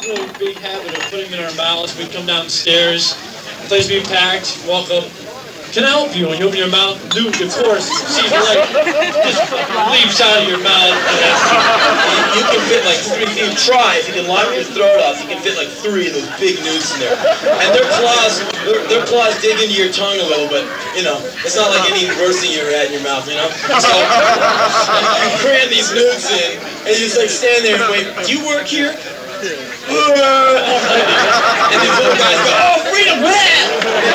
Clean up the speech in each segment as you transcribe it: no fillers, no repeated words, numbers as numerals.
real big habit of putting them in our mouths. We'd come downstairs, the place would be packed, walk up. Can I help you? When you open your mouth, Luke, of course, sees like just fucking leaps out of your mouth. You can fit like 3 feet. Try, if you can lock your throat off, you can fit like 3 of those big newts in there. And their claws dig into your tongue a little, but you know, it's not like any worse thing you ever had in your mouth, you know? So you cram these newts in, and you just like stand there and wait. Do you work here? And these little guys go, oh, freedom, man!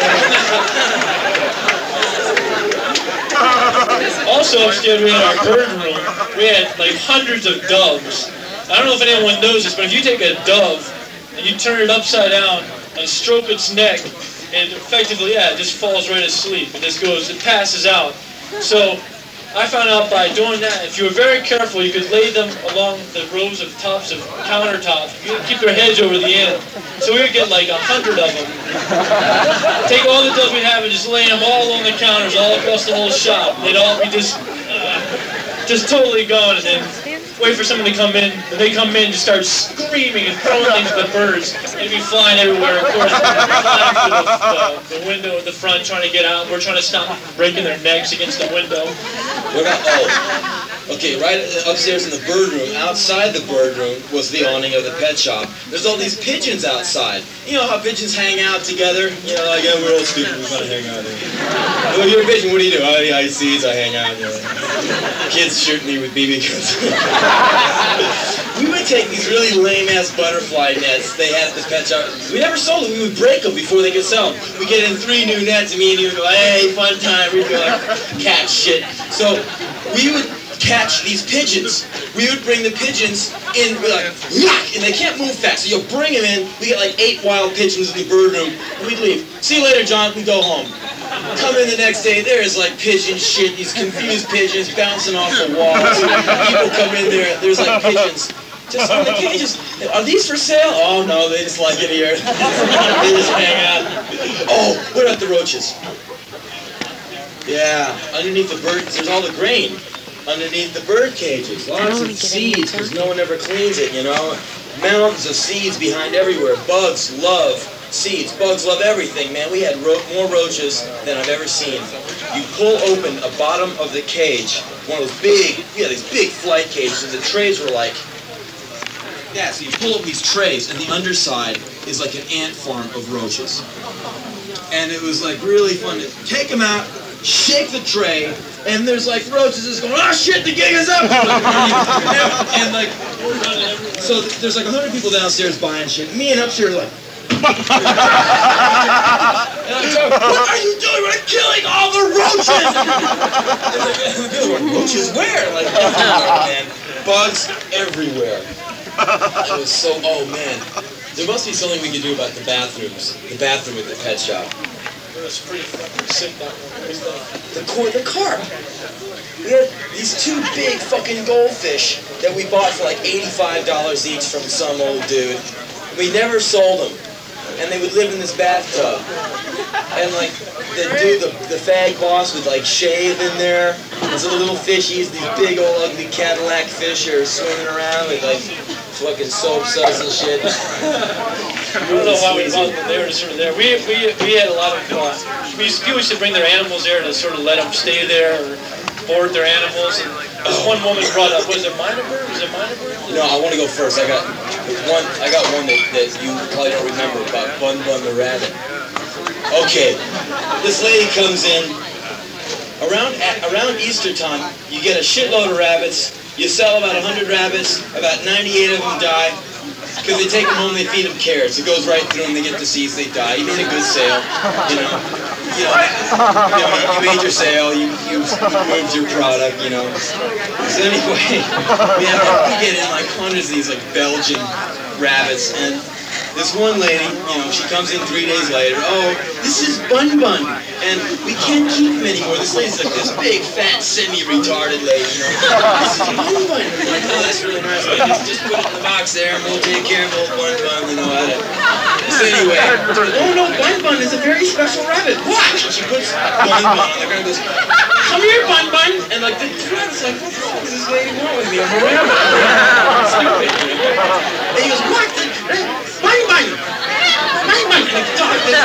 Also upstairs we had our bird room. We had like hundreds of doves. I don't know if anyone knows this, but if you take a dove and you turn it upside down and stroke its neck, it effectively, it just falls right asleep. It passes out. So I found out by doing that, if you were very careful, you could lay them along the rows of tops of countertops. You could keep their heads over the end. So we would get like 100 of them. Take all the doves we have and just lay them all on the counters, all across the whole shop. They'd all be just totally gone, and then wait for someone to come in. When they come in, just start screaming and throwing things at the birds. They'd be flying everywhere. Of course, flying through the window at the front, trying to get out. We're trying to stop them from breaking their necks against the window. What about, okay, right upstairs in the bird room, outside the bird room was the awning of the pet shop. There's all these pigeons outside. You know how pigeons hang out together? You know, like, yeah, we're all stupid, we gotta hang out here. Well, you're a pigeon, what do you do? I eat seeds, I hang out, you know. Kids shoot me with BB guns. We would take these really lame-ass butterfly nets they had at the pet shop. We never sold them, we would break them before they could sell them. We'd get in 3 new nets, and me and you would go, hey, fun time. We'd go like, cat shit. So we would catch these pigeons. We would bring the pigeons in, we'd be like, yuck! And they can't move fast, so you'll bring them in. We get like 8 wild pigeons in the bird room, and we'd leave. See you later, John, we go home. Come in the next day, there's like pigeon shit, these confused pigeons bouncing off the walls. People come in there, there's like pigeons just on the cages. Are these for sale? Oh no, they just like it here. They just hang out. Oh, what about the roaches? Yeah, underneath the birds, there's all the grain. Underneath the bird cages, lots of seeds, because no one ever cleans it, you know. Mountains of seeds behind everywhere. Bugs love seeds. Bugs love everything, man. We had more roaches than I've ever seen. You pull open a bottom of the cage, one of those big, these big flight cages, and the trays were like, yeah, so you pull up these trays, and the underside is like an ant farm of roaches. And it was like really fun to take them out, shake the tray, and there's like roaches just going, oh shit, the gig is up! And like, so there's like 100 people downstairs buying shit. Me and upstairs are like, and I'm talking, what are you doing? We're killing all the roaches! And people are like, roaches where? Like, everywhere, man. Bugs everywhere. It was so, oh man. There must be something we could do about the bathrooms. The bathroom at the pet shop. It was pretty fucking sick, that one. The carp. We had these 2 big fucking goldfish that we bought for like $85 each from some old dude. We never sold them. And they would live in this bathtub. And like, the dude, the fag boss would like shave in there. Those little fishies, these big old ugly Cadillac fish are swimming around with like fucking soap suds and shit. I don't know why we bought them. They were just sort of there. We had a lot of people used to bring their animals there to sort of let them stay there or board their animals. And this one woman brought up, was it Minor Bird? Was it Minor Bird? No, I want to go first. I got one that you probably don't remember about Bun Bun the rabbit. Okay, this lady comes in around Easter time. You get a shitload of rabbits. You sell about 100 rabbits. About 98 of them die because they take them home. They feed them carrots. It goes right through them. They get disease. They die. You made a good sale. You made your sale. You moved your product. You know. So anyway, we get in like hundreds of these like Belgian rabbits, and this one lady, you know, she comes in 3 days later. Oh, this is Bun Bun, and we can't keep him anymore. This lady's like this big, fat, semi-retarded lady, you know. This is Bun Bun. I'm like, oh, that's really nice. But just put it in the box there, and we'll take care of old Bun Bun, you know. So anyway, oh no, Bun Bun is a very special rabbit. Watch! And she puts Bun Bun on the ground and goes, come here, Bun Bun. And like the rabbit's like, what the fuck does this lady want with me? I'm a rabbit. Stupid. And he goes, what?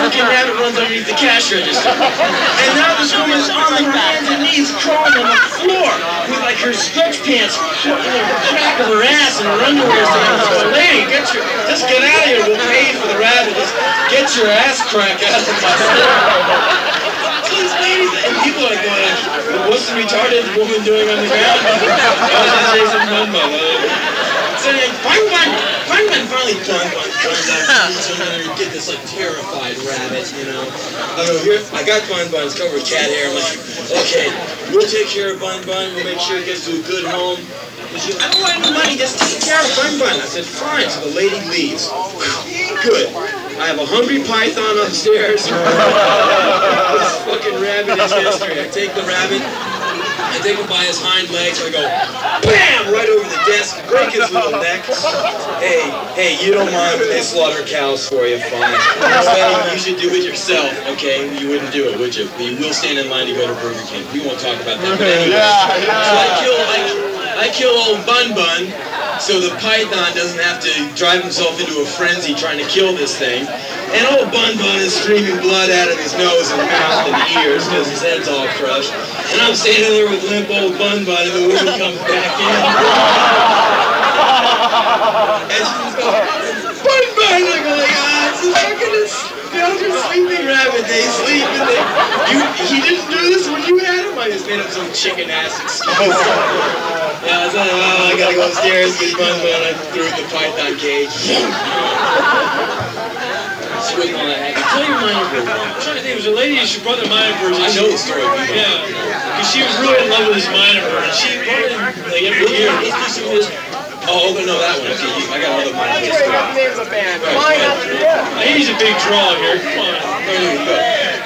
fucking rabbit runs underneath the cash register. And now this woman's on her hands and knees crawling on the floor with like her stretch pants in the crack of her ass and her underwear saying, lady, just get out of here, we'll pay for the rabbit. Just get your ass crack out of my store. So these ladies, and people are going, what's the retarded woman doing on the ground? I was going to say some fun about it. So like, Bun finally Bun comes out and you get this like terrified rabbit, you know. I go, here, I got Bun's covered with cat hair. I'm like, okay, we'll take care of Bun. We'll make sure it gets to a good home. And she's, I don't want any money, just take care of Bun. I said, fine. So the lady leaves. Good. I have a hungry python upstairs. This fucking rabbit is history. I take the rabbit. I take him by his hind legs, I go, BAM! Right over the desk, break his little neck. Hey, you don't mind when they slaughter cows for you, fine. You should do it yourself, okay? You wouldn't do it, would you? But you will stand in line to go to Burger King. We won't talk about that, but anyway. So I kill old Bun, so the python doesn't have to drive himself into a frenzy trying to kill this thing. And old Bun is streaming blood out of his nose and mouth and ears because his head's all crushed. And I'm standing there with limp old Bun and the woman comes back in. And she just goes, Bun! I go like, it's a fucking sleeping rabbit. They sleep and he didn't do this when you had him. I just made up some chicken ass excuse. Yeah, I was like, I gotta go upstairs, get Bun. I threw it in the python cage. She wasn't all that happy. Tell your minor bird. I'm trying to think, it was a lady, she brought the minor birds. I know the story, people. Yeah, because she was really in love with this minor bird. And she brought it like every year. Oh, no, that one. Okay, I got another minor bird. Name's a band. He's a big draw here. Come on. There you go.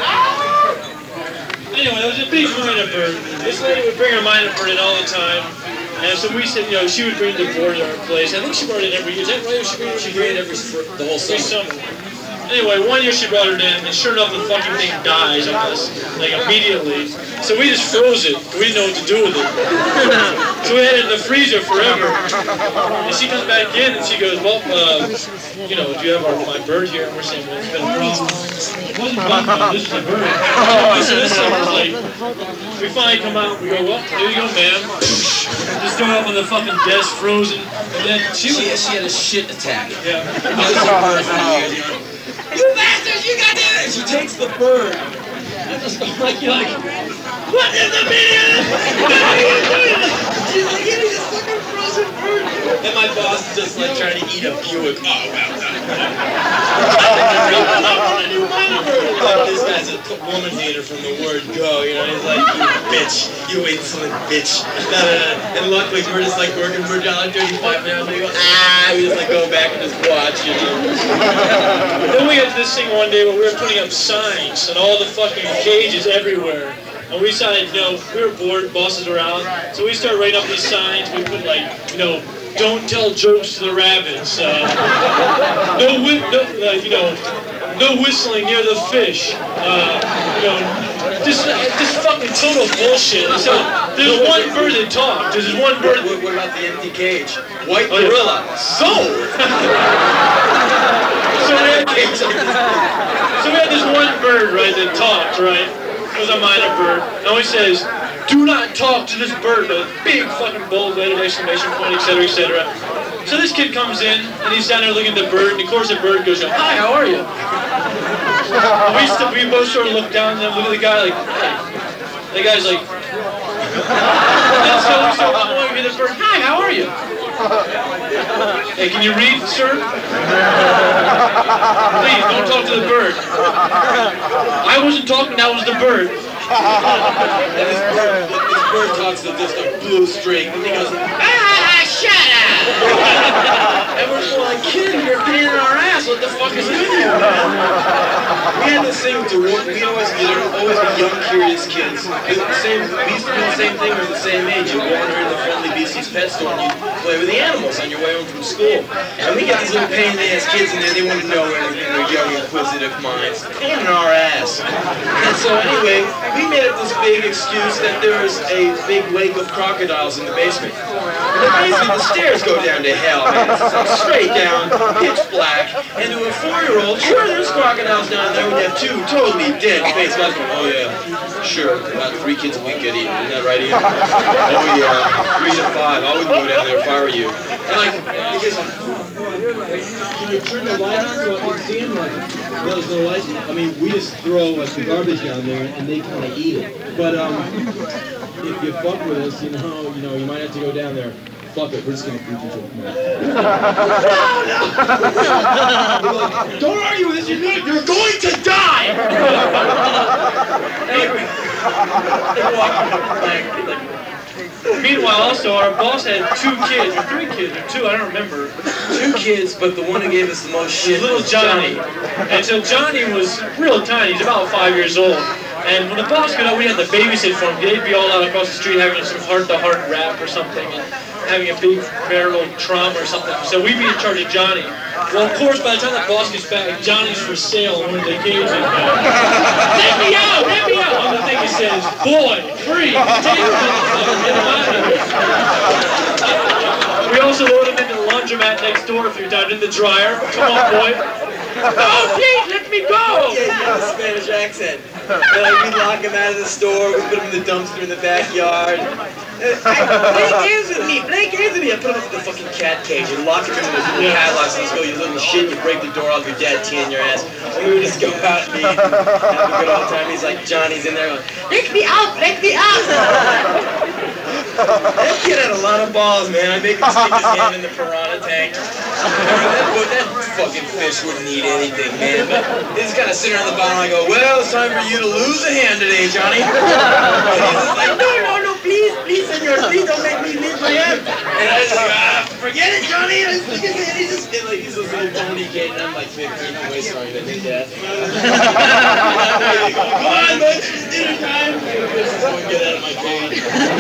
Anyway, it was a big minor bird. This lady would bring her minor bird in all the time. And so we said, she would bring the board to our place. I think she brought it every year. Is that right? She brought it the whole summer. Anyway, one year she brought it in, and sure enough, the fucking thing dies on us, like immediately. So we just froze it. We didn't know what to do with it. So we had it in the freezer forever. And she comes back in, and she goes, well, do you have my bird here? And we're saying, well, it's been a problem. It wasn't Bun, this is a bird. So this summer's like, we finally come out, we go, well, here you go, ma'am. Just throw it up on the fucking desk, frozen. And then she had a shit attack. Yeah. You bastards, you got that! She takes the bird. And just like, you're like, what in the media? What are you doing? She's like, eating this fucking frozen bird. And my boss is just like trying to eat a Buick. Oh, well done. This guy's a woman hater from the word go, he's like, you bitch, you insolent bitch. And luckily we're just like working for $1.35 now, we go, we just like go back and just watch, Then we got to this thing one day where we were putting up signs and all the fucking cages everywhere. And we decided, we were bored, bosses were out, so we started writing up these signs. We put like, don't tell jokes to the rabbits. No whistling near the fish. Just fucking total bullshit. So there's one bird that talked. There's one bird. What about the empty cage? White gorilla. Sold. So we had this one bird, right, that talked, right? It was a minor bird. And he says, do not talk to this bird, with a big fucking bold-letter exclamation point, etc., etc. So this kid comes in, and he's down there looking at the bird, and of course the bird goes, hi, how are you? And we both sort of look down and look at the guy like, hey. The guy's like, and so we start looking at the bird, hi, how are you? Hey, can you read, sir? Please, don't talk to the bird. I wasn't talking, that was the bird. And this bird talks to just a blue string, and he goes, shut up! And we're just like, kid, you're a pain in our ass, what the fuck is with you? We had this thing to work, we always always be young, curious kids. We used to do the same thing when we were the same age. You wander in the friendly BC's pet store and you play with the animals on your way home from school. And we get these little pain-in-the-ass kids in there. They want to know everything. They're young, inquisitive minds. Pain in our ass. And so anyway, we made up this big excuse that there was a big wake of crocodiles in the basement. And basically the stairs go down to hell, man. It's straight down, pitch black. And to a 4-year-old, sure, there's crocodiles down there. We have 2 totally dead face guys going, oh yeah, sure, about 3 kids a week get eaten. Isn't that right, Ian? Oh yeah, 3 to 5. I would go down there if I were you. And like, because can you turn the light on so I can see them? Like, those little lights. I mean, we just throw like the garbage down there and they kind of eat it. But if you fuck with us, you know, you might have to go down there. Fuck it, we're just gonna feed you to it. No! Like, don't argue with us, you're going to die! Meanwhile, also, our boss had 2 kids, or 3 kids, or 2, I don't remember. 2 kids, but the one who gave us the most shit little was Johnny. And so Johnny was real tiny, he's about 5 years old. And when the boss got up, we had to babysit for him. They'd be all out across the street having some heart-to-heart rap or something, and having a big marital trauma or something. So we'd be in charge of Johnny. Well, of course, by the time the boss gets back, Johnny's for sale in one of the cages. Let me out! Let me out! And the thing it says, boy, free, take it. We also load him into the laundromat next door a few times, in the dryer. Come on, boy. Oh, please, let me go! Yeah, he had a Spanish accent. We'd lock him out of the store, we'd put him in the dumpster in the backyard. Play games with me, play games with me. I put him up in the fucking cat cage and lock him in this little padlock. So he's go, you little shit, you break the door, I'll your dad teeing your ass. And we would just go out and eat, have a good old time. He's like, Johnny's in there going, let me out, let me out! That kid had a lot of balls, man. I make him stick his hand in the piranha tank. That fucking fish wouldn't eat anything, man. But he's kind of sitting on the bottom. I go, well, it's time for you to lose a hand today, Johnny. And he's just like, no, please, senor, please don't make me lose my hand. And I just go, forget it, Johnny. And he's this little bony kid, and I'm like 15 away, sorry, I think that. Come on, bud, it's dinner time. Just get out of my cage.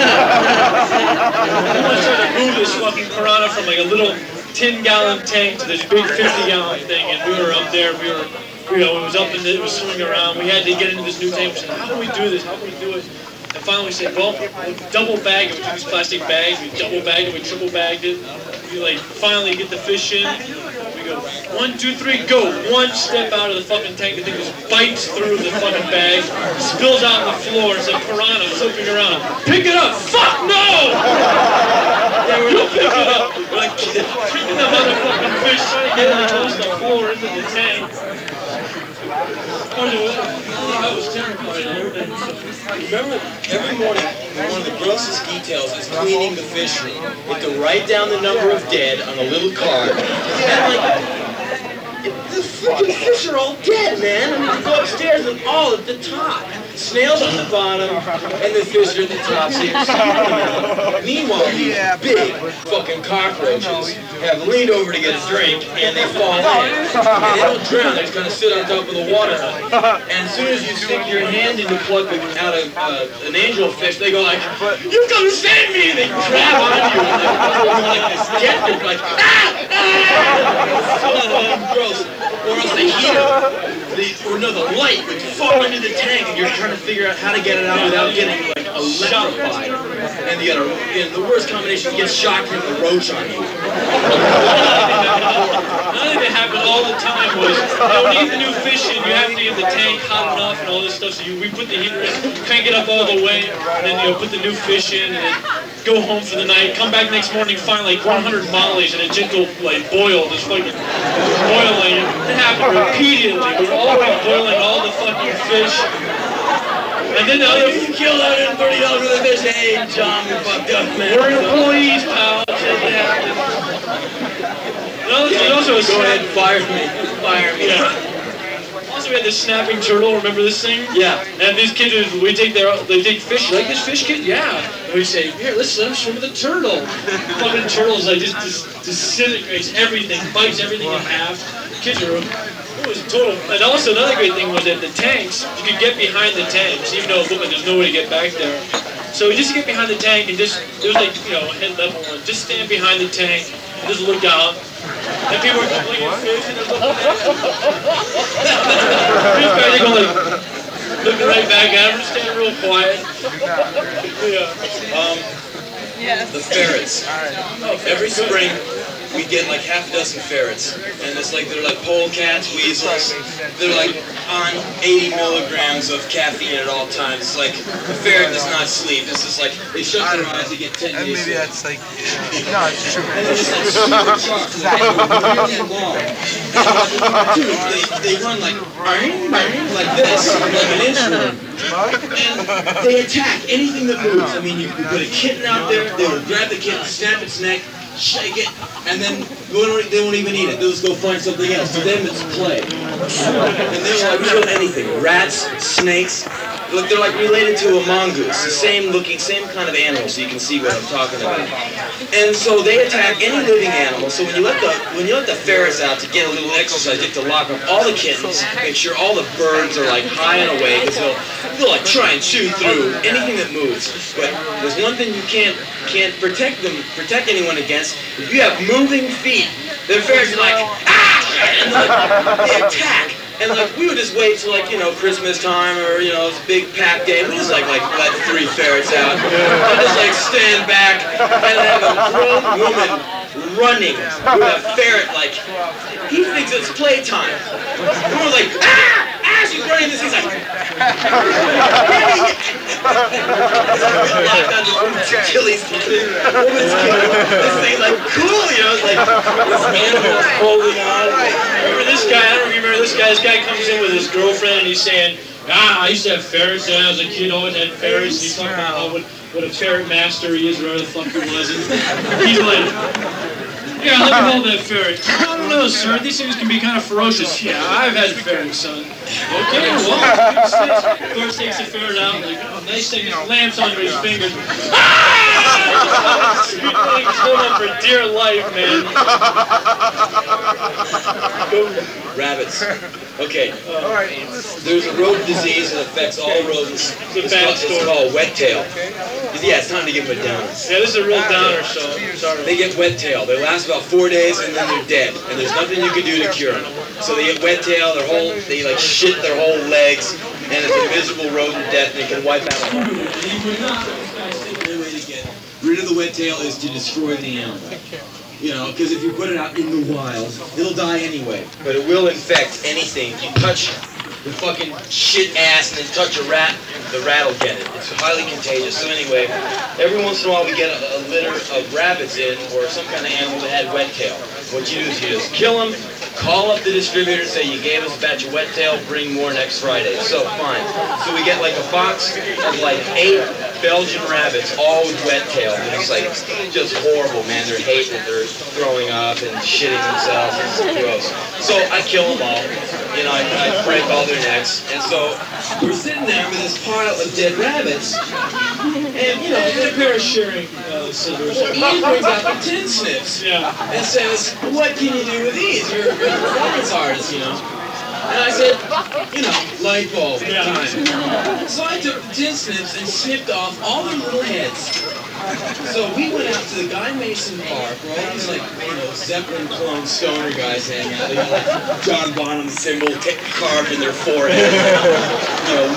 I was trying to move this fucking piranha from like a little 10-gallon tank to this big 50-gallon thing, and we were up there, it was up and it was swimming around. We had to get into this new tank. We said, how do we do this? How can we do it? And finally we said, well, we'll double bag it. We took these plastic bags, we double bagged it, we triple bagged it. We like finally get the fish in. We go, 1, 2, 3, go. 1 step out of the fucking tank, the thing just bites through the fucking bag, spills out on the floor. It's a piranha flipping around. Pick it up! Fuck no! Yeah, we're pick it up. We're like kicking the motherfucking fish, trying to get it across the floor into the tank. I was terrified. Remember, every morning, one of the grossest details is cleaning the fish room. You have to write down the number of dead on a little card. And like, the freaking fish are all dead, man. I mean, you go upstairs and all at the top. Snails on the bottom, and the fish are at the top, so you're scooping them out. Meanwhile, these big fucking cockroaches have leaned over to get a drink, and they fall in. And they don't drown, they just kind of sit on top of the water. And as soon as you stick your hand in to pluck out an angelfish, they go like, you come save me! And they grab on you, and they're like this death grip, like, ah! It's so fucking gross. Or else they heat it. The light would fall into the tank, and you're trying to figure out how to get it out without getting like electrified. And the worst combination, you get shocked from the roach on you. Another thing that happened all the time was, when you get the new fish in, you have to get the tank hot enough and all this stuff. So we put the heater in, crank it up all the way, and then put the new fish in, and then go home for the night. Come back next morning, find like 100 mollies and a gentle like boil, just fucking boiling. It happened repeatedly. We were always boiling all the fucking fish. And then the other, you killed $130 for the fish. Hey, John, you fucked up, man. We're employees, pal. Also go ahead and fire me. Fire me. Yeah. Also, we had this snapping turtle. Remember this thing? Yeah. And these kids, they take fish. You like this fish, kid? Yeah. And we say, here, let's let him swim with a turtle. The fucking turtle's like just disintegrates everything, bites everything in half. Kids are It was total. And also another great thing was that the tanks, you could get behind the tanks, even though there's no way to get back there. So just to get behind the tank and just, there was like, you know, head level one, just stand behind the tank and just look out. And people were looking at fish and they're looking at it. These guys are going like, looking right back at him, just standing real quiet. Yeah. The ferrets. Every spring, we get like half a dozen ferrets, and it's like they're like polecats, weasels. They're like on 80 milligrams of caffeine at all times. It's like the ferret does not sleep. It's just like they shut their eyes, they get 10 days. Maybe that's like no, it's true. And it's like super chocolate, really long. Dude, they run like this, like an instrument. And they attack anything that moves. I mean, you put a kitten out there, they will grab the kitten, snap its neck, shake it, and then they won't even eat it. They'll just go find something else. To them, it's play. And they're like kill anything. Rats, snakes. Look, they're like related to a mongoose. The same looking, same kind of animal, so you can see what I'm talking about. And so they attack any living animal. So when you let the ferrets out to get a little exercise, you have to lock up all the kittens, make sure all the birds are like high and away, because they'll like try and chew through anything that moves. But there's one thing you can't protect anyone against. If you have moving feet, the ferrets are like, ah! And they attack. And like we would just wait till like, you know, Christmas time or, you know, it's a big pack day. We just like let 3 ferrets out. And just like stand back and have a grown woman running with a ferret like he thinks it's playtime. And we're like, ah! Ah! She's running this, he's like Achilles woman's killing. This thing's like cool, you know, it's like this animal's holding on. Remember this guy? I don't remember this guy. This guy comes in with his girlfriend and he's saying, I used to have ferrets when I was a kid, always had ferrets. And he's talking about what a ferret master he is, or whatever the fuck he was. And he's like, yeah, let me hold that ferret. I don't know, sir. These things can be kind of ferocious. Yeah, I've had ferrets, son. Okay, well, of course takes the ferret out, like, oh, nice thing, lamps onto his fingers. He's holding on for dear life, man. Rabbits. Okay. There's a rodent disease that affects all rodents. It's called wet tail. Yeah, it's time to give them a downer. Yeah, this is a real downer, so sorry. They get wet tail. They last about 4 days and then they're dead. And there's nothing you can do to cure them. So they get wet tail, they like shit their whole legs, and it's a miserable rodent death, and it can wipe out a whole. The way to get rid of the wet tail is to destroy the animal. You know, because if you put it out in the wild, it'll die anyway. But it will infect anything. If you touch the fucking shit ass and then touch a rat, the rat will get it. It's highly contagious. So anyway, every once in a while we get a litter of rabbits in, or some kind of animal that had wet tail. What you do is you just kill them, call up the distributor and say, you gave us a batch of wet tail, bring more next Friday. So fine. So we get like a box of like 8 Belgian rabbits, all with wet tail. And it's like just horrible, man. They're hating it. They're throwing up and shitting themselves. It's gross. So I kill them all. You know, I break all their necks. And so we're sitting there with this pile of dead rabbits. And, you know, a pair of sharing scissors. Ian brings out the tin snips. Yeah. And says, what can you do with these? You're a performance artist, you know. And I said, you know, light bulb time. So I took the tin snips and snipped off all their little heads. So we went out to the Guy Mason Park, where all these, like, you know, Zeppelin clone stoner guys hang out. They got, like, John Bonham symbol carved in their forehead. You know,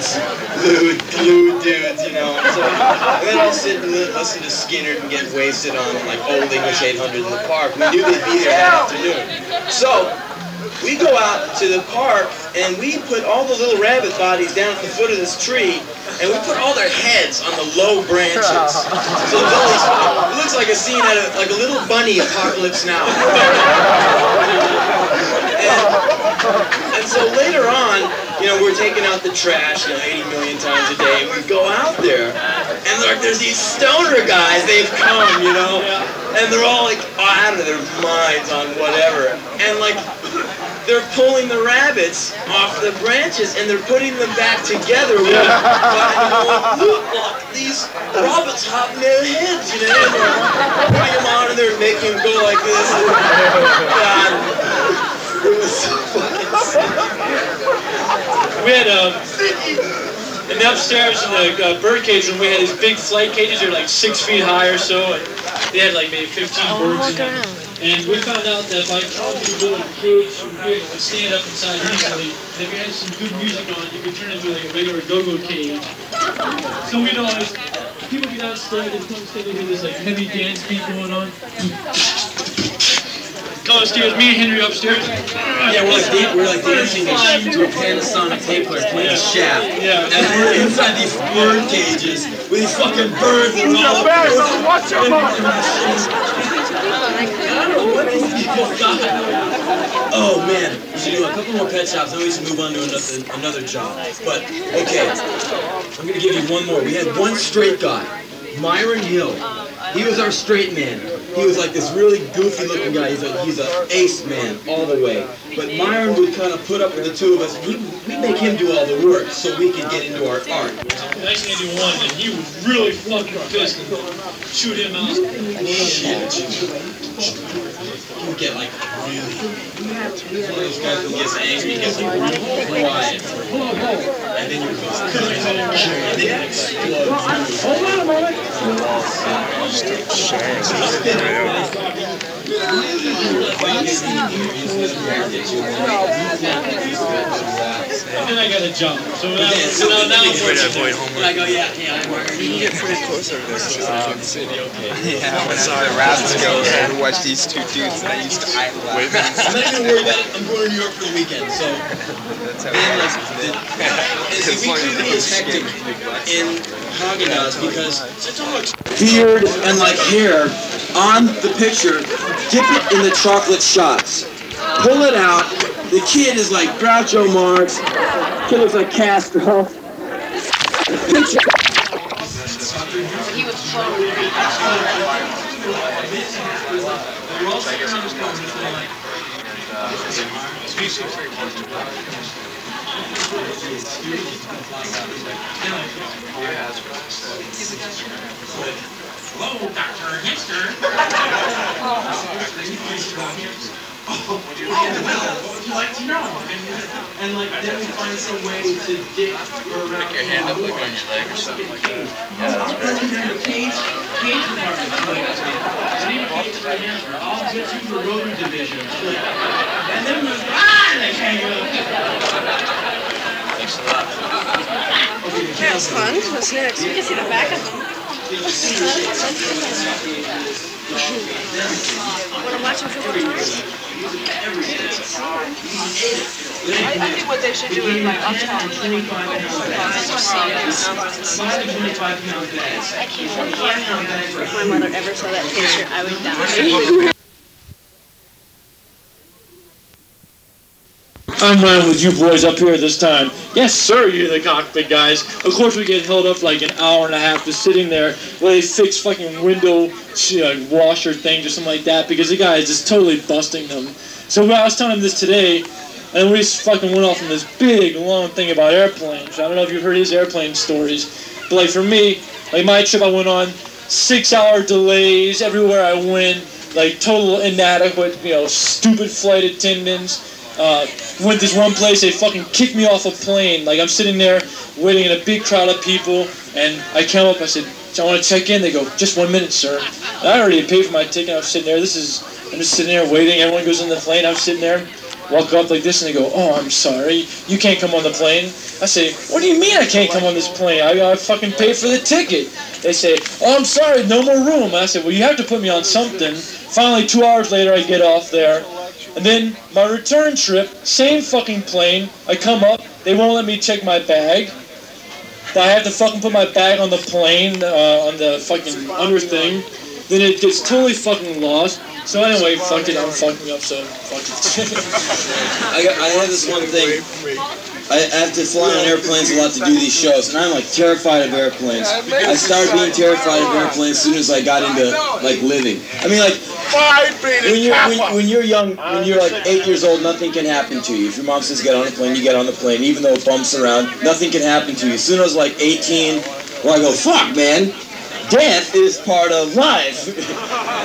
lewd dudes, you know. So, and then I'll sit and listen to Skinner and get wasted on, like, Old English 800 in the park. We knew they'd be there that afternoon. So we go out to the park, and we put all the little rabbit bodies down at the foot of this tree, and we put all their heads on the low branches. So it looks like a scene out of, like a little bunny apocalypse now. And so later on, you know, we're taking out the trash, you know, 80 million times a day, and we go out there, and like, there's these stoner guys, they've come, you know, and they're all like out of their minds on whatever, and like, they're pulling the rabbits off the branches and they're putting them back together with look, these rabbits have no heads, you know, and they're putting them on and they're making them go like this. And, God, it was so fucking And then upstairs in the bird cage room, we had these big flight cages. They're like 6 feet high or so, and they had like maybe 15 birds in them. And we found out that by trying to build a cage, you could stand up inside easily. And if you had some good music on, you could turn it into like a regular go-go cage. So we know as people get outside and come stand and this like heavy dance beat going on. Go upstairs, me and Henry upstairs. Yeah, we're like dancing to a Panasonic tape player playing a shaft. Yeah. And we're inside these bird cages with these fucking birds and all the Watch your mouth! Oh man, we should do a couple more pet shops, then we should move on to another job. But, okay, I'm gonna give you one more. We had one straight guy, Myron Hill. He was our straight man. He was like this really goofy looking guy. He's an ace man all the way. But Myron would kind of put up with the two of us. We'd make him do all the work so we could get into our art. 1981, and he was really fucking pissed. Shoot him out. Shit. He would get like really. One of those guys who gets angry, he gets like really quiet. And then you go, and then it explodes. Hold on a moment. And then I got to jump. So now I'm I go, yeah, I'm working. You can get pretty close over there. Yeah, when I saw the rabbits go, I watched these two dudes that I used to idolize. I'm not even worried about it. I'm going to New York for the weekend, so. We couldn't be as hectic in Haagen-Dazs because such a much beard and like hair on the picture. Dip it in the chocolate shots. Pull it out. The kid is like Groucho Marx. The kid looks like Castro. Picture. He was totally Hello, Dr. Hipster. Oh, well, what would you like to know? And like, then we find some way to dig around. Stick your hand up like on your leg or something like that. Yeah, that's great. Cage department. I'll get you the rotor division. And then we're they hang up. Thanks a lot. That was fun. What's next? You can see the back of them. Want to watch them for the tours? I think what they should do is like uptown. can't believe if my mother ever saw that picture, I would die. I'm running with you boys up here this time. Yes, sir, you're the cockpit guys. Of course, we get held up like an hour and a half just sitting there while they fix fucking window washer things or something like that because the guy is just totally busting them. So I was telling him this today, and we just fucking went off on this big, long thing about airplanes. I don't know if you've heard his airplane stories, but like for me, like my trip I went on, 6-hour delays everywhere I went, like total inadequate, stupid flight attendants. Went this one place, they fucking kicked me off a plane. Like I'm sitting there waiting in a big crowd of people, and I came up, I said, I want to check in. They go, just 1 minute, sir. And I already paid for my ticket. I was sitting there. I'm just sitting there waiting. Everyone goes in the plane. I'm sitting there, walk up like this, and they go, oh, I'm sorry, you can't come on the plane. I say, what do you mean I can't come on this plane? I fucking paid for the ticket. They say, oh, I'm sorry, no more room. I said, well, you have to put me on something. Finally, 2 hours later, I get off there. And then my return trip, same fucking plane. I come up, they won't let me check my bag. I have to fucking put my bag on the plane, on the fucking under thing. Then it gets totally fucking lost. So anyway, fuck it, I'm fucking up, so fuck it. I have this one thing. I have to fly on airplanes a lot to do these shows, and I'm like terrified of airplanes. I started being terrified of airplanes as soon as I got into like living. I mean, like when you're young, when you're like 8 years old, nothing can happen to you. If your mom says get on a plane, you get on the plane, even though it bumps around. Nothing can happen to you. As soon as I was like 18, well, I go, fuck, man, death is part of life.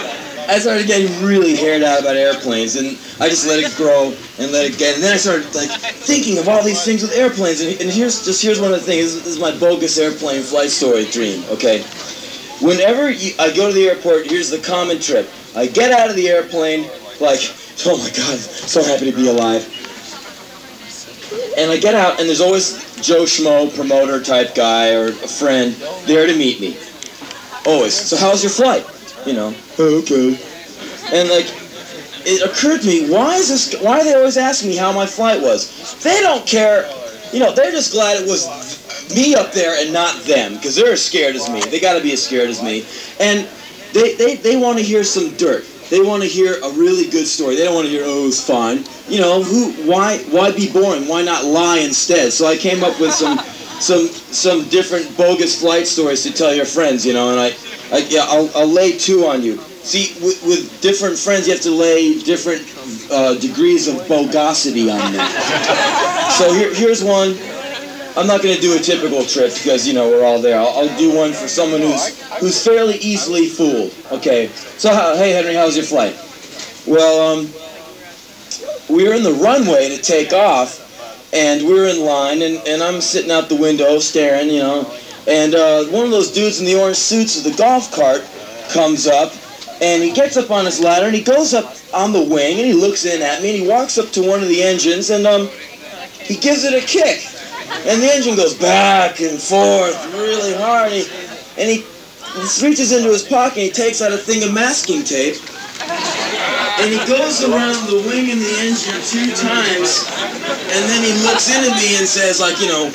I started getting really haired out about airplanes, and I just let it grow and let it get. And then I started like thinking of all these things with airplanes. And here's one of the things. This is my bogus airplane flight story dream. Okay, whenever I go to the airport, here's the common trip. I get out of the airplane like, oh my God, so happy to be alive. And I get out, and there's always Joe Schmo, promoter type guy or a friend there to meet me. Always. So how's your flight? You know, okay. And like, it occurred to me, why are they always asking me how my flight was? They don't care, you know, they're just glad it was me up there and not them, because they're as scared as me. They gotta be as scared as me. And they want to hear some dirt. They want to hear a really good story. They don't want to hear, oh, it's fine. You know, why be boring? Why not lie instead? So I came up with some different bogus flight stories to tell your friends, you know, and I'll lay two on you. See, with different friends, you have to lay different degrees of bogosity on them. So here's one. I'm not going to do a typical trip because, you know, we're all there. I'll do one for someone who's fairly easily fooled. Okay, so hey, Henry, how's your flight? Well, we were in the runway to take off, and we were in line, and I'm sitting out the window staring, you know, and one of those dudes in the orange suits with the golf cart comes up, and he gets up on his ladder, and he goes up on the wing, and he looks in at me, and he walks up to one of the engines, and he gives it a kick. And the engine goes back and forth really hard, and he reaches into his pocket, and he takes out a thing of masking tape, and he goes around the wing and the engine 2 times, and then he looks into me and says, like, you know,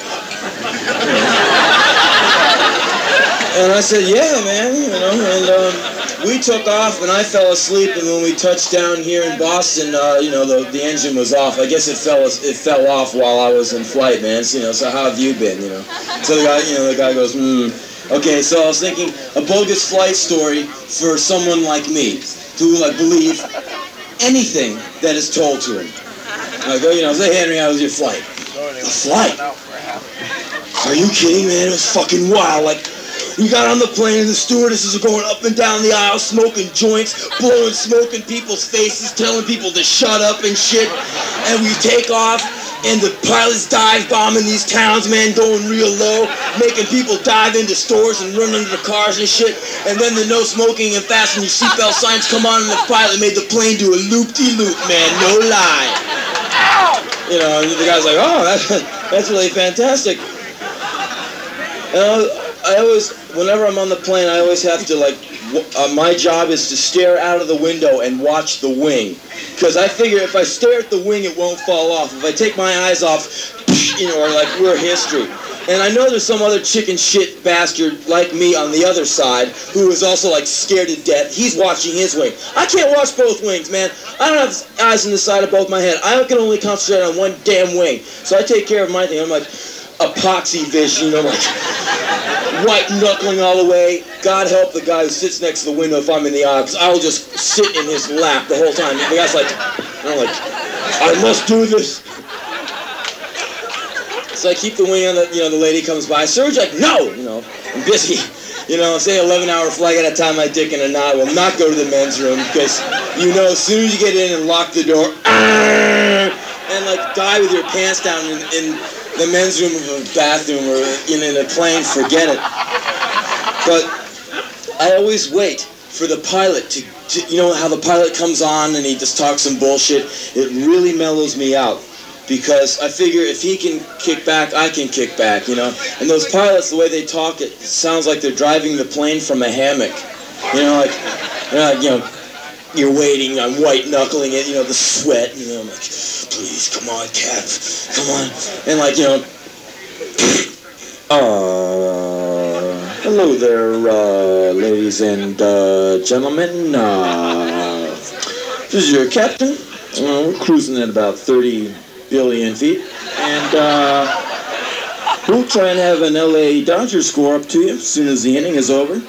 and I said, yeah, man, you know, and we took off, and I fell asleep, and when we touched down here in Boston, you know, the engine was off. I guess it fell off while I was in flight, man. So, you know, so how have you been, you know? So the guy goes, Okay, so I was thinking a bogus flight story for someone like me, who will, like, believe anything that is told to him. I go, you know, say, Henry, how was your flight? The flight? Are you kidding, man? It was fucking wild. Like, we got on the plane and the stewardesses are going up and down the aisle, smoking joints, blowing smoke in people's faces, telling people to shut up and shit. And we take off, and the pilots dive bombing these towns, man, going real low, making people dive into stores and run under the cars and shit. And then the no smoking and fasten your seatbelt signs come on, and the pilot made the plane do a loop-de-loop, man, no lie. You know, and the guy's like, oh, that's really fantastic. And I always, whenever I'm on the plane, I always have to, like, my job is to stare out of the window and watch the wing. Because I figure if I stare at the wing, it won't fall off. If I take my eyes off, you know, or like, we're history. And I know there's some other chicken shit bastard like me on the other side who is also, like, scared to death. He's watching his wing. I can't watch both wings, man. I don't have eyes on the side of both my head. I can only concentrate on one damn wing. So I take care of my thing. I'm like, epoxy vision, you know, like, white knuckling all the way. God help the guy who sits next to the window if I'm in the aisle, because I'll just sit in his lap the whole time. The guy's like, and I'm like, I must do this. So I keep the wing on, the lady comes by. Surge, like, no, you know, I'm busy. You know, say 11-hour flight, I gotta tie my dick in a knot. I will not go to the men's room, because, you know, as soon as you get in and lock the door, and, like, die with your pants down in the men's room of a bathroom or in a plane, forget it. But I always wait for the pilot to, you know how the pilot comes on and he just talks some bullshit? It really mellows me out, because I figure if he can kick back, I can kick back, you know? And those pilots, the way they talk, it sounds like they're driving the plane from a hammock. You know, like, you know, you're waiting, I'm white-knuckling it, you know, the sweat, you know, I'm like, please, come on, Cap, come on. And, like, you know, hello there, ladies and gentlemen. This is your captain. We're cruising at about 30 billion feet. And we'll try and have an LA Dodgers score up to you as soon as the inning is over.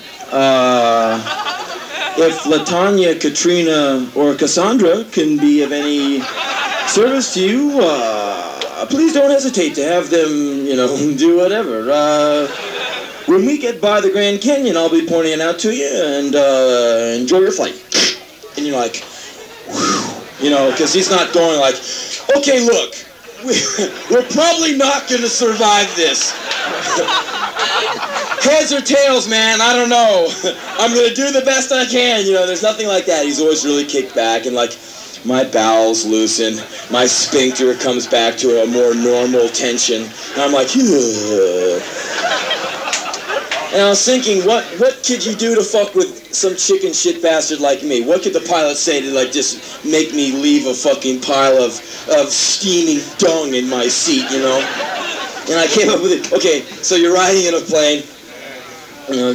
If LaTanya, Katrina, or Cassandra can be of any service to you, please don't hesitate to have them, you know, do whatever. When we get by the Grand Canyon, I'll be pointing it out to you, and enjoy your flight. And you're like, whew, you know, because he's not going like, okay, look, we're probably not going to survive this. Heads or tails, man, I don't know. I'm going to do the best I can, you know, there's nothing like that. He's always really kicked back, and like, my bowels loosen, my sphincter comes back to a more normal tension, and I'm like, ugh. And I was thinking, what could you do to fuck with some chicken shit bastard like me? What could the pilot say to like just make me leave a fucking pile of steaming dung in my seat, you know? And I came up with it. Okay, so you're riding in a plane, you know.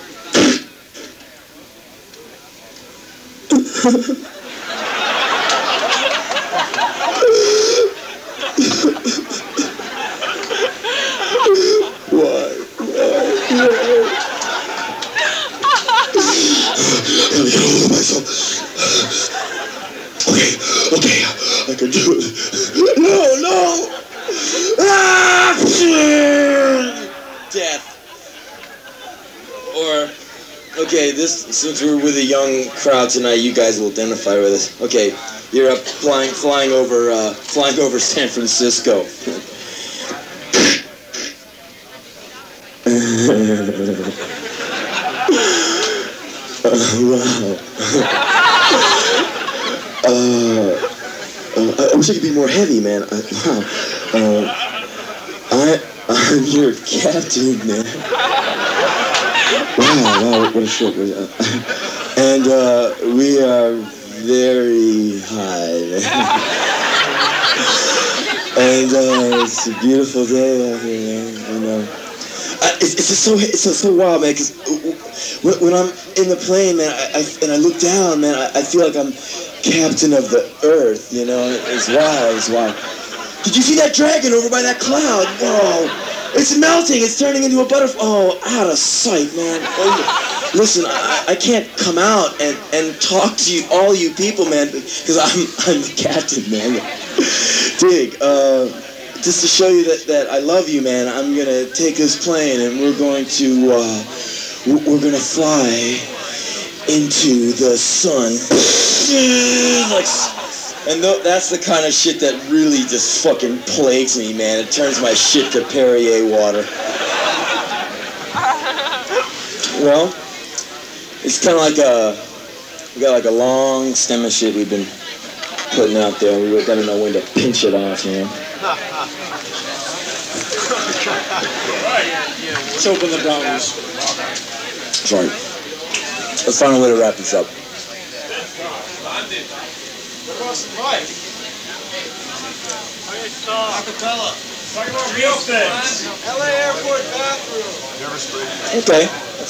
Okay, I can do it. No! Ah! Death. Or, okay, since we're with a young crowd tonight, you guys will identify with us. Okay, you're up flying over San Francisco. Wow. I wish I could be more heavy, man. I'm your captain, man. Wow, what a short. And we are very high. And it's a beautiful day out here, man. And it's so wild, man. Because when I'm in the plane, man, and I look down, man, I feel like I'm captain of the earth, you know. It's wild. Did you see that dragon over by that cloud? Whoa, it's melting. It's turning into a butterfly. Oh, out of sight, man. Oh, listen, I can't come out and talk to you, all you people, man, because I'm the captain, man. Dig. Just to show you that I love you, man, I'm gonna take this plane and we're gonna fly into the sun. And that's the kind of shit that really just fucking plagues me, man. It turns my shit to Perrier water. Well, it's kind of like we got like a long stem of shit we've been putting out there. We gotta know when to pinch it off, you know. Let's open the brownies. Sorry. Let's find a way to wrap this up. Acapella. Talk about real things. LA Airport bathroom. Okay.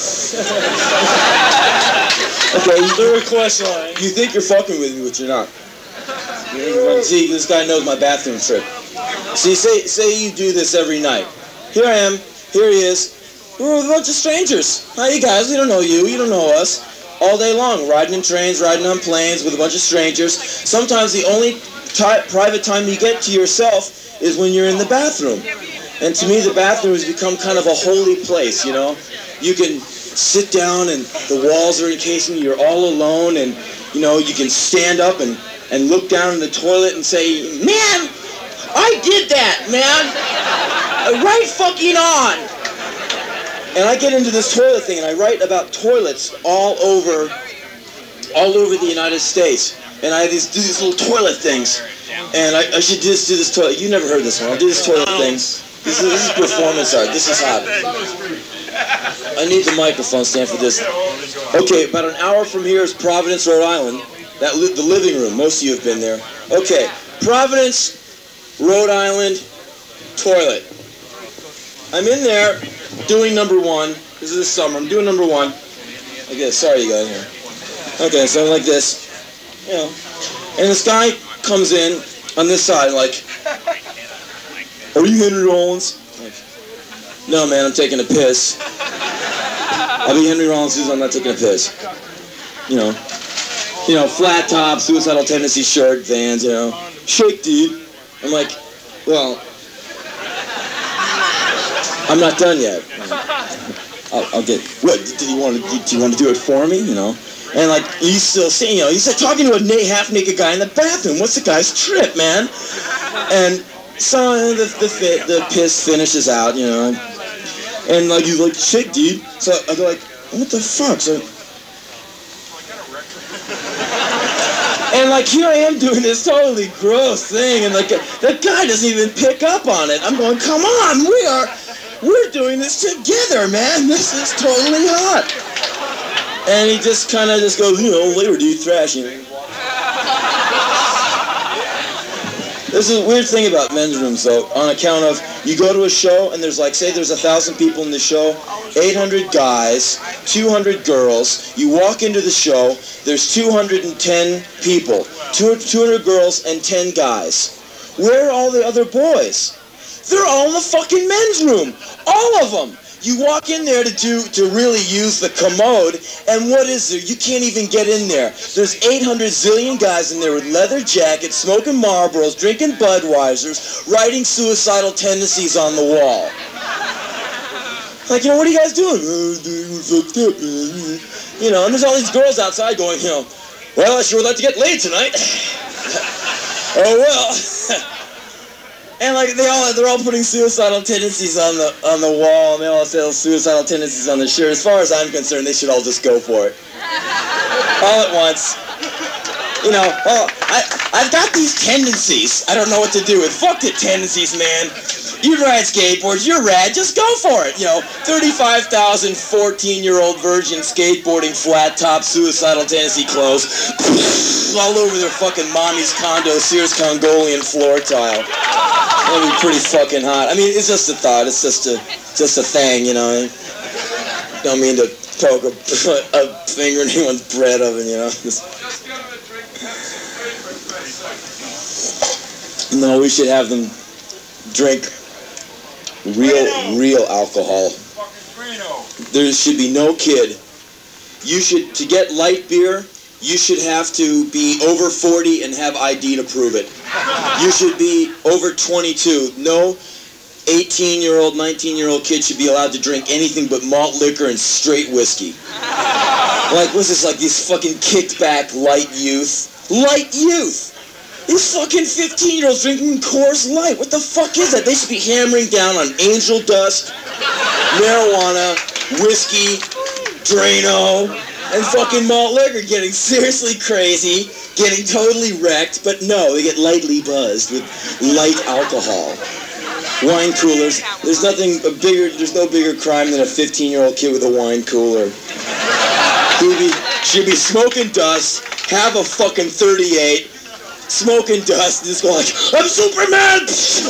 Okay, The request line. you think you're fucking with me, but you're not. See, this guy knows my bathroom trick. See, say you do this every night. Here I am. Here he is. We're with a bunch of strangers. Hi, you guys. We don't know you. You don't know us. All day long, riding in trains, riding on planes with a bunch of strangers. Sometimes the only private time you get to yourself is when you're in the bathroom. And to me, the bathroom has become kind of a holy place, you know? You can sit down and the walls are encased and you're all alone, and, you know, you can stand up and look down in the toilet and say, man, I did that, man. Right fucking on. And I get into this toilet thing, and I write about toilets all over the United States. And I do these little toilet things. And I should just do this toilet. You never heard this one. I'll do this toilet things. This is performance art. This is hot. I need the microphone stand for this. Okay, about an hour from here is Providence, Rhode Island. The living room. Most of you have been there. Okay, Providence, Rhode Island, toilet. I'm in there doing number one. This is the summer. I'm doing number one. Okay, sorry you guys here. Okay, so I'm like this. You know. And this guy comes in on this side like, are you Henry Rollins? Like, no, man, I'm taking a piss. I'll be Henry Rollins because I'm not taking a piss. You know, flat top, suicidal tendency shirt, Vans, you know. Shake, dude. I'm like, well, I'm not done yet. I'll get. What do you want to do it for me? You know. And like he's still saying, you know, he's talking to a half-naked guy in the bathroom. What's the guy's trip, man? And so the piss finishes out, you know, and like he's like, shit, dude. So I go like, what the fuck? So, and like here I am doing this totally gross thing, and like the guy doesn't even pick up on it. I'm going, come on, we're doing this together, man. This is totally hot. And he just kind of just goes, you know, later, dude, thrashing. This is a weird thing about men's rooms, though, on account of you go to a show and there's like, say there's 1,000 people in the show, 800 guys, 200 girls. You walk into the show, there's 210 people, 200 girls and 10 guys. Where are all the other boys? They're all in the fucking men's room, all of them. You walk in there to really use the commode, and what is there? You can't even get in there. There's 800 zillion guys in there with leather jackets, smoking Marlboros, drinking Budweisers, writing suicidal tendencies on the wall. Like, you know, what are you guys doing? You know, and there's all these girls outside going, you know, well, I sure would like to get laid tonight. Oh, well. And like they're all putting suicidal tendencies on the wall, and they all say suicidal tendencies on the shirt. As far as I'm concerned, they should all just go for it, all at once. You know, oh, I've got these tendencies. I don't know what to do with. Fuck the tendencies, man. You ride skateboards, you're rad. Just go for it. You know, 35,000 14-year-old virgin skateboarding flat top suicidal tendency clothes all over their fucking mommy's condo Sears Congolian floor tile. That'd be pretty fucking hot. I mean, it's just a thought. It's just a thing, you know. Don't mean to poke a finger in anyone's bread oven, you know. No, we should have them drink real alcohol. There should be no kid. You should, to get light beer, you should have to be over 40 and have ID to prove it. You should be over 22. No 18-year-old, 19-year-old kid should be allowed to drink anything but malt liquor and straight whiskey. Like, what's this, like these fucking kicked back light youth? Light youth! These fucking 15-year-olds drinking Coors Light. What the fuck is that? They should be hammering down on angel dust, marijuana, whiskey, Drano, and fucking malt liquor, getting seriously crazy, getting totally wrecked, but no, they get lightly buzzed with light alcohol. Wine coolers. There's no bigger crime than a 15-year-old kid with a wine cooler. Should be smoking dust, have a fucking 38, smoking dust, and just go like, I'm Superman!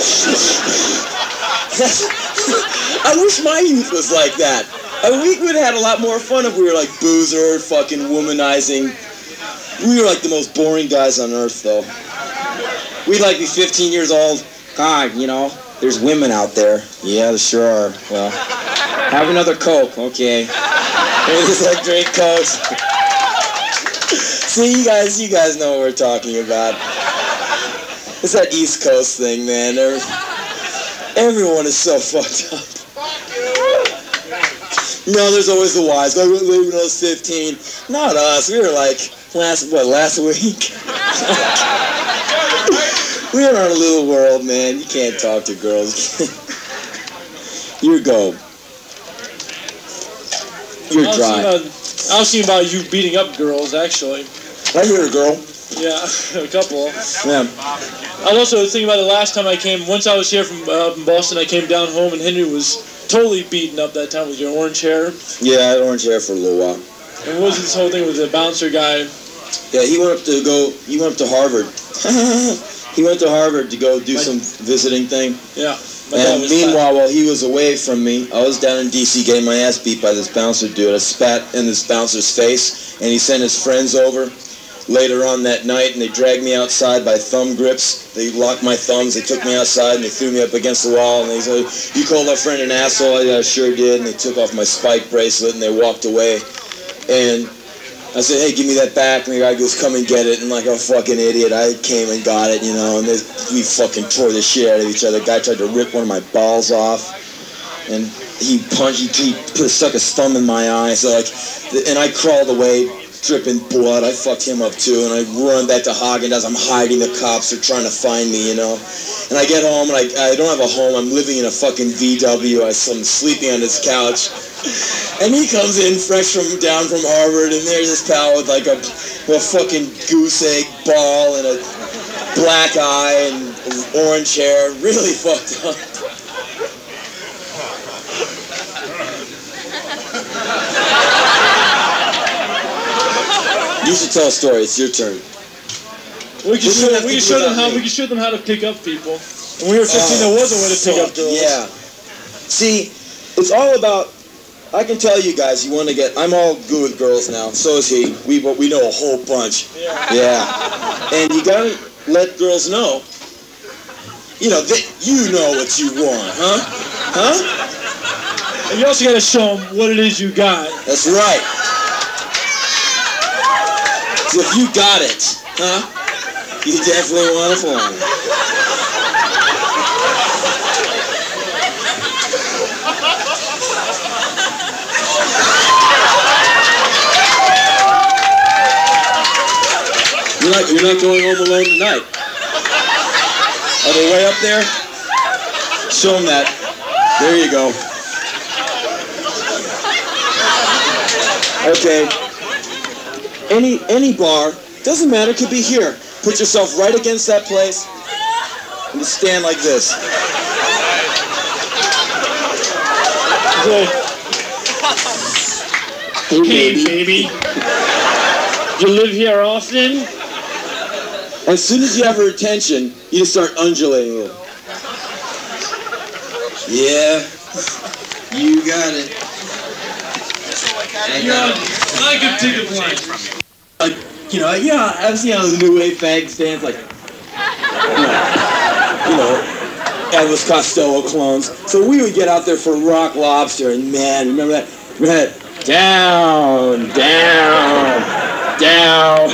I wish my youth was like that. We would have had a lot more fun if we were like boozer, fucking womanizing. We were like the most boring guys on earth, though. We'd like be 15 years old. God, you know, there's women out there. Yeah, there sure are. Well, have another Coke, okay. Maybe just like drink Cokes. See, you guys know what we're talking about. It's that East Coast thing, man. Everyone is so fucked up. No, there's always the wise. Like, when I was 15. Not us. We were like, last week? We are in our little world, man. You can't talk to girls. You go. You're dry. I was thinking about you beating up girls, actually. I hear a girl. Yeah, a couple. Yeah. I was also thinking about the last time I came. Once I was here from Boston, I came down home, and Henry was totally beaten up that time with your orange hair. Yeah, I had orange hair for a little while. And what was this whole thing with the bouncer guy? Yeah, he went up to Harvard. He went to Harvard to go do some visiting thing. Yeah. And meanwhile, while he was away from me, I was down in D.C. getting my ass beat by this bouncer dude. I spat in this bouncer's face, and he sent his friends over later on that night, and they dragged me outside by thumb grips. They locked my thumbs, they took me outside, and they threw me up against the wall, and they said, you called our friend an asshole? I sure did, and they took off my spike bracelet, and they walked away. And I said, hey, give me that back, and the guy goes, come and get it, and like a fucking idiot, I came and got it, you know, and we fucking tore the shit out of each other. The guy tried to rip one of my balls off, and he stuck his thumb in my eye, so like, and I crawled away, dripping blood. I fucked him up too, and I run back to Haagen-Dazs. I'm hiding. The cops are trying to find me, you know. And I get home, and I don't have a home. I'm living in a fucking VW. I'm sleeping on his couch. And he comes in fresh down from Harvard, and there's this pal with like a fucking goose egg ball and a black eye and orange hair, really fucked up. You should tell a story. It's your turn. We can show them how to pick up people. When we were 15, there was a way to pick up girls. Yeah. See, it's all about. I can tell you guys, you want to get. I'm all good with girls now. So is he. We know a whole bunch. Yeah. And you gotta let girls know. You know that you know what you want, huh? Huh? And you also gotta show them what it is you got. That's right. So if you got it, huh? You definitely want to fly. You're not going home alone tonight. Are they way up there? Show them that. There you go. Okay. Any bar, doesn't matter, could be here. Put yourself right against that place and just stand like this. Hey, baby. You live here often? As soon as you have her attention, you just start undulating a little. Yeah, you got it. I could take a blank. Like, I've seen how the new wave fag stands like, Elvis Costello clones. So we would get out there for Rock Lobster, and man, remember that? Down, down, down.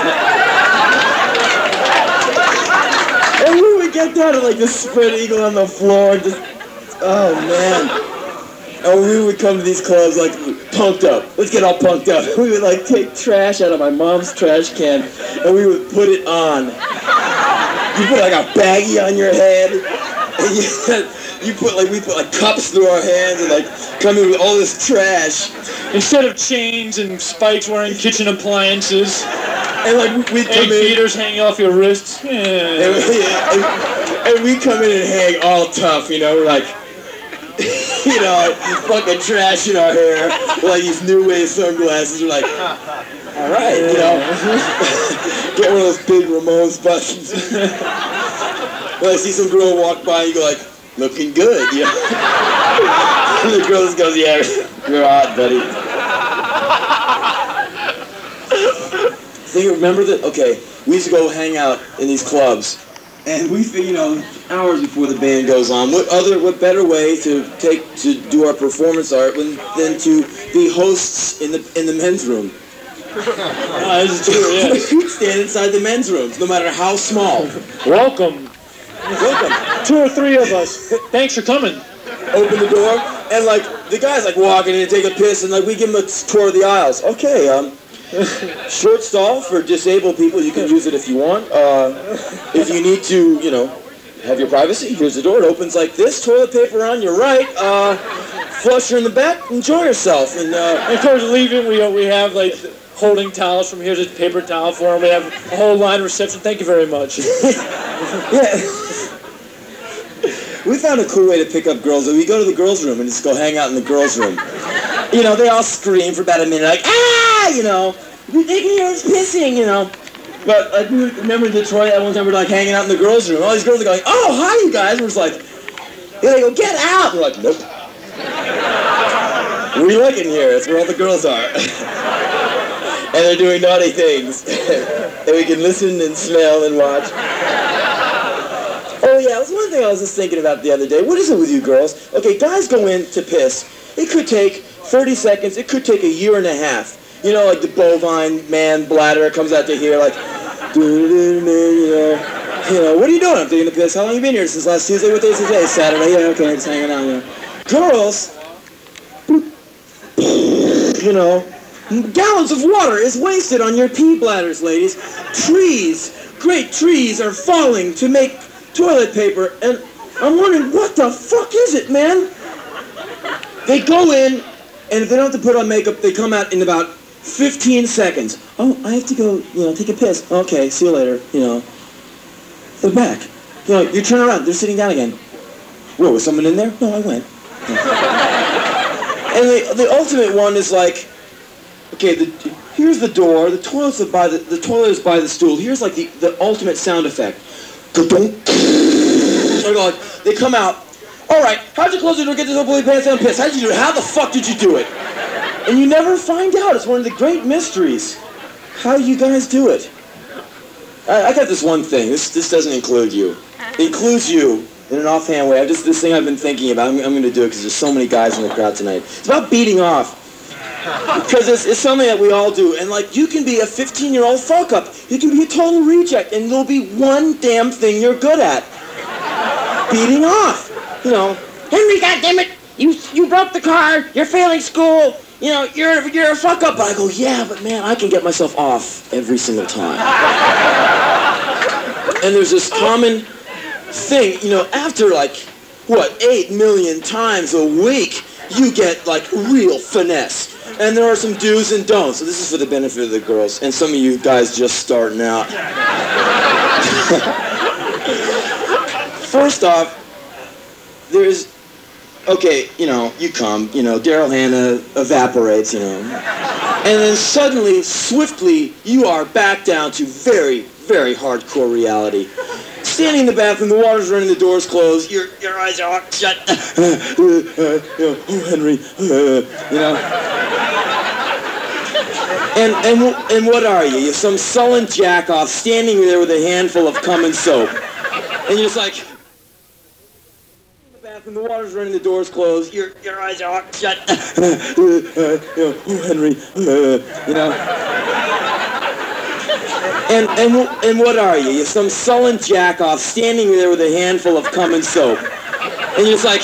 And we would get down to like the spread eagle on the floor, just, oh man. And we would come to these clubs like punked up. Let's get all punked up. We would like take trash out of my mom's trash can and we would put it on. You put like a baggie on your head and we put like cups through our hands and like come in with all this trash. Instead of chains and spikes wearing kitchen appliances. And like we'd come in. Beaters hanging off your wrists. Yeah. And we come in and hang all tough, we're like, fucking trash in our hair, like these new wave sunglasses. We're like, all right, get one of those big Ramones buttons. When I see some girl walk by, you go like, looking good, And the girl just goes, yeah, you're hot, buddy. So remember that? Okay, we used to go hang out in these clubs. And we think, hours before the band goes on, what better way to do our performance art than to be hosts in the men's room? This is true, yes. We stand inside the men's rooms, no matter how small. Welcome. 2 or 3 of us. Thanks for coming. Open the door, and like the guys like walking in and take a piss, and like we give them a tour of the aisles. Okay, short stall for disabled people. You can use it if you want. If you need to, have your privacy, here's the door. It opens like this. Toilet paper on your right. Flusher in the back. Enjoy yourself. And of course, leaving, we have like holding towels from here. Just paper towel for them. We have a whole line reception. Thank you very much. Yeah. We found a cool way to pick up girls. We go to the girls' room and just go hang out in the girls' room. They all scream for about a minute, like, ah, they can hear us pissing, But like, we remember in Detroit, at one time we were like hanging out in the girls' room. All these girls are going, oh, hi, you guys. And we're just like, they go, get out. We're like, nope. We look in here. That's where all the girls are. And they're doing naughty things. And we can listen and smell and watch. Oh yeah, it was one thing I was just thinking about the other day. What is it with you girls? Okay, guys go in to piss. It could take 30 seconds. It could take a year and a half. Like the bovine man bladder comes out to here, like, what are you doing? I'm taking a piss. How long have you been here? Since last Tuesday? What day is today? Saturday. Yeah, okay, just hanging out. Girls, you know, gallons of water is wasted on your pee bladders, ladies. Trees, great trees are falling to make toilet paper, and I'm wondering, what the fuck is it, man? They go in, and if they don't have to put on makeup, they come out in about 15 seconds. Oh, I have to go, you know, take a piss. Okay, see you later, you know. They're back. You know, you turn around, they're sitting down again. Whoa, was someone in there? No, I went. And the ultimate one is like, okay, here's the door, the toilet is by the stool. Here's like the ultimate sound effect. They come out. All right, how'd you close the door, get this up, pull your pants down, and piss? How'd you do it? How the fuck did you do it? And you never find out. It's one of the great mysteries. How you guys do it. I got this one thing. This doesn't include you. It includes you in an offhand way. This thing I've been thinking about. I'm going to do it because there's so many guys in the crowd tonight. It's about beating off. Because it's something that we all do. And like, you can be a 15-year-old fuck-up. You can be a total reject. And there'll be one damn thing you're good at. Beating off. You know, Henry, goddammit, you broke the car, you're failing school, you know, you're a fuck up. But I go, yeah, but man, I can get myself off every single time. And there's this common thing, you know, after like, what, 8 million times a week, you get like real finesse. And there are some do's and don'ts. So this is for the benefit of the girls and some of you guys just starting out. First off, there's, okay, you know, you come, you know, Daryl Hannah evaporates, you know, and then suddenly, swiftly, you are back down to very, very hardcore reality. Standing in the bathroom, the water's running, the door's closed, your eyes are shut, oh, Henry, you know. And what are you? You're some sullen jack-off standing there with a handful of cum and soap, and you're just like, and the water's running, the door's closed, your eyes are shut, oh, Henry, you know. And what are you? You're some sullen jack-off standing there with a handful of cum and soap. And you're just like,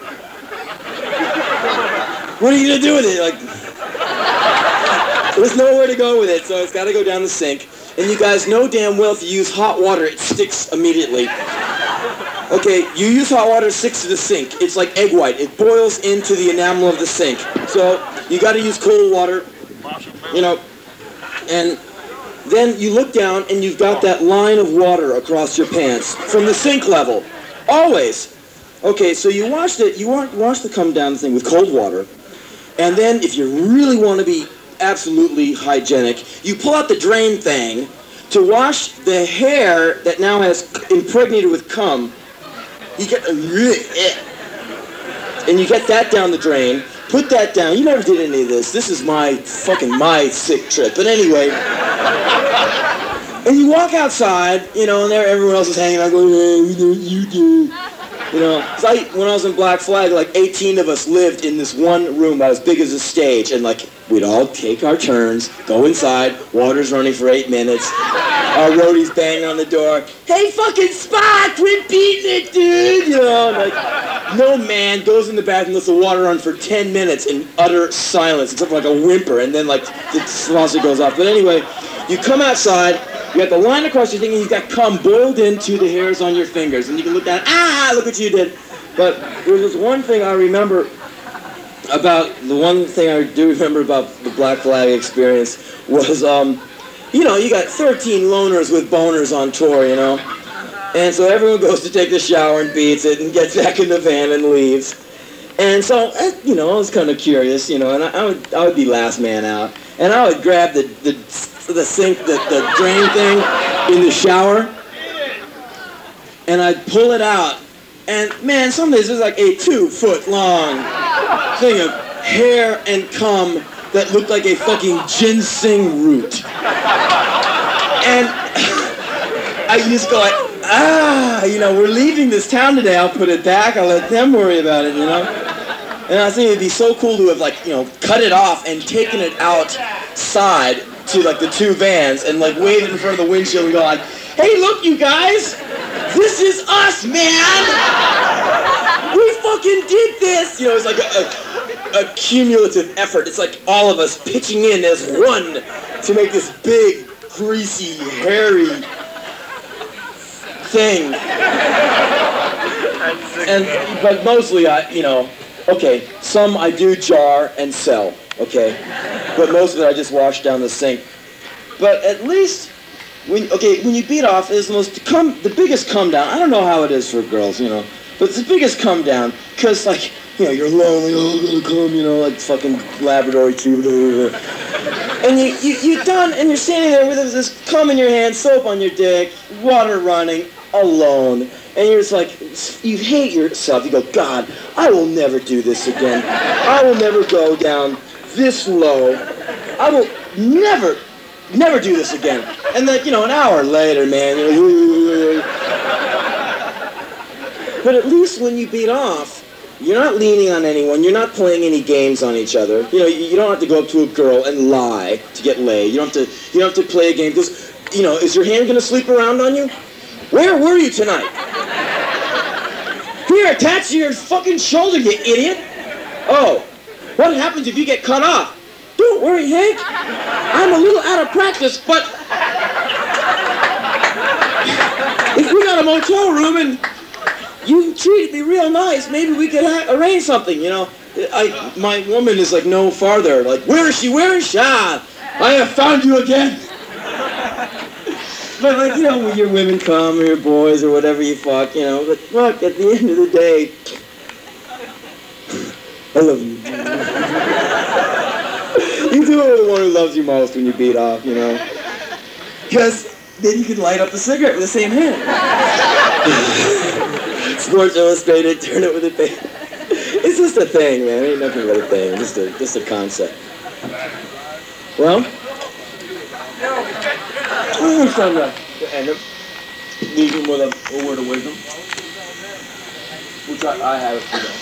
what are you going to do with it? Like, there's nowhere to go with it, so it's got to go down the sink. And you guys know damn well if you use hot water, it sticks immediately. Okay, you use hot water, it sticks to the sink. It's like egg white. It boils into the enamel of the sink. So you got to use cold water, you know, and then you look down and you've got that line of water across your pants from the sink level. Always. Okay, so you wash the cum down the thing with cold water, and then if you really want to be absolutely hygienic, you pull out the drain thing to wash the hair that now has impregnated with cum. You get and you get that down the drain. Put that down. You never did any of this. This is my sick trip. But anyway, and you walk outside, you know, and there everyone else is hanging out going, hey, we know what you do. You know, when I was in Black Flag, like 18 of us lived in this one room about as big as a stage, and like we'd all take our turns, go inside, water's running for 8 minutes, our roadies banging on the door, hey fucking Spot, quit beating it, dude, you know, like no man goes in the bathroom, lets the water run for 10 minutes in utter silence, except for like a whimper, and then like the faucet goes off. But anyway, you come outside, you got the line across your thing, and you've got cum boiled into the hairs on your fingers. And you can look down, look what you did. But there's this one thing I remember about, the Black Flag experience was, you know, you got 13 loners with boners on tour, you know. And so everyone goes to take the shower and beats it and gets back in the van and leaves. And so, you know, I was kind of curious, you know, and I would be last man out. And I would grab the sink, the drain thing in the shower, and I'd pull it out, and man, some days there's like a 2-foot-long thing of hair and cum that looked like a fucking ginseng root. And I just go like, you know, we're leaving this town today, I'll put it back, I'll let them worry about it, you know? And I think it'd be so cool to have, like, you know, cut it off and taken it outside to like the 2 vans and like waved in front of the windshield and go like, hey look you guys, this is us, man! We fucking did this! You know, it's like a cumulative effort. It's like all of us pitching in as one to make this big, greasy, hairy thing. But mostly, okay, some I do jar and sell, okay? But most of it I just wash down the sink. But at least, when you beat off, it's the biggest come down. I don't know how it is for girls, but it's the biggest come down, because, like, you're lonely, oh, I'm gonna come, like fucking Labrador retriever. And you're done, and you're standing there with this cum in your hand, soap on your dick, water running, alone. And you're just like, you hate yourself. You go, God, I will never do this again. I will never go down this low. I will never do this again. And then, an hour later, man, you're like, but at least when you beat off, you're not leaning on anyone. You're not playing any games on each other. You don't have to go up to a girl and lie to get laid. You don't have to play a game because, is your hand going to sleep around on you? Where were you tonight? Here, attached to your fucking shoulder, you idiot. Oh, what happens if you get cut off? Don't worry, Hank. I'm a little out of practice, but if we got a motel room and you treated me real nice, maybe we could arrange something, My woman is like no farther. Like, where is she? Where is she? Ah, I have found you again. But like, when your women come or your boys or whatever you fuck, but look, at the end of the day, I love you. You do it with the one who loves you most when you beat off, Because then you can light up a cigarette with the same hand. Sports Illustrated, turn it with a thing. It's just a thing, man. It ain't nothing but a thing. Just a concept. Well, I'm trying to end it. Leave him with a word of wisdom. Which I have it today.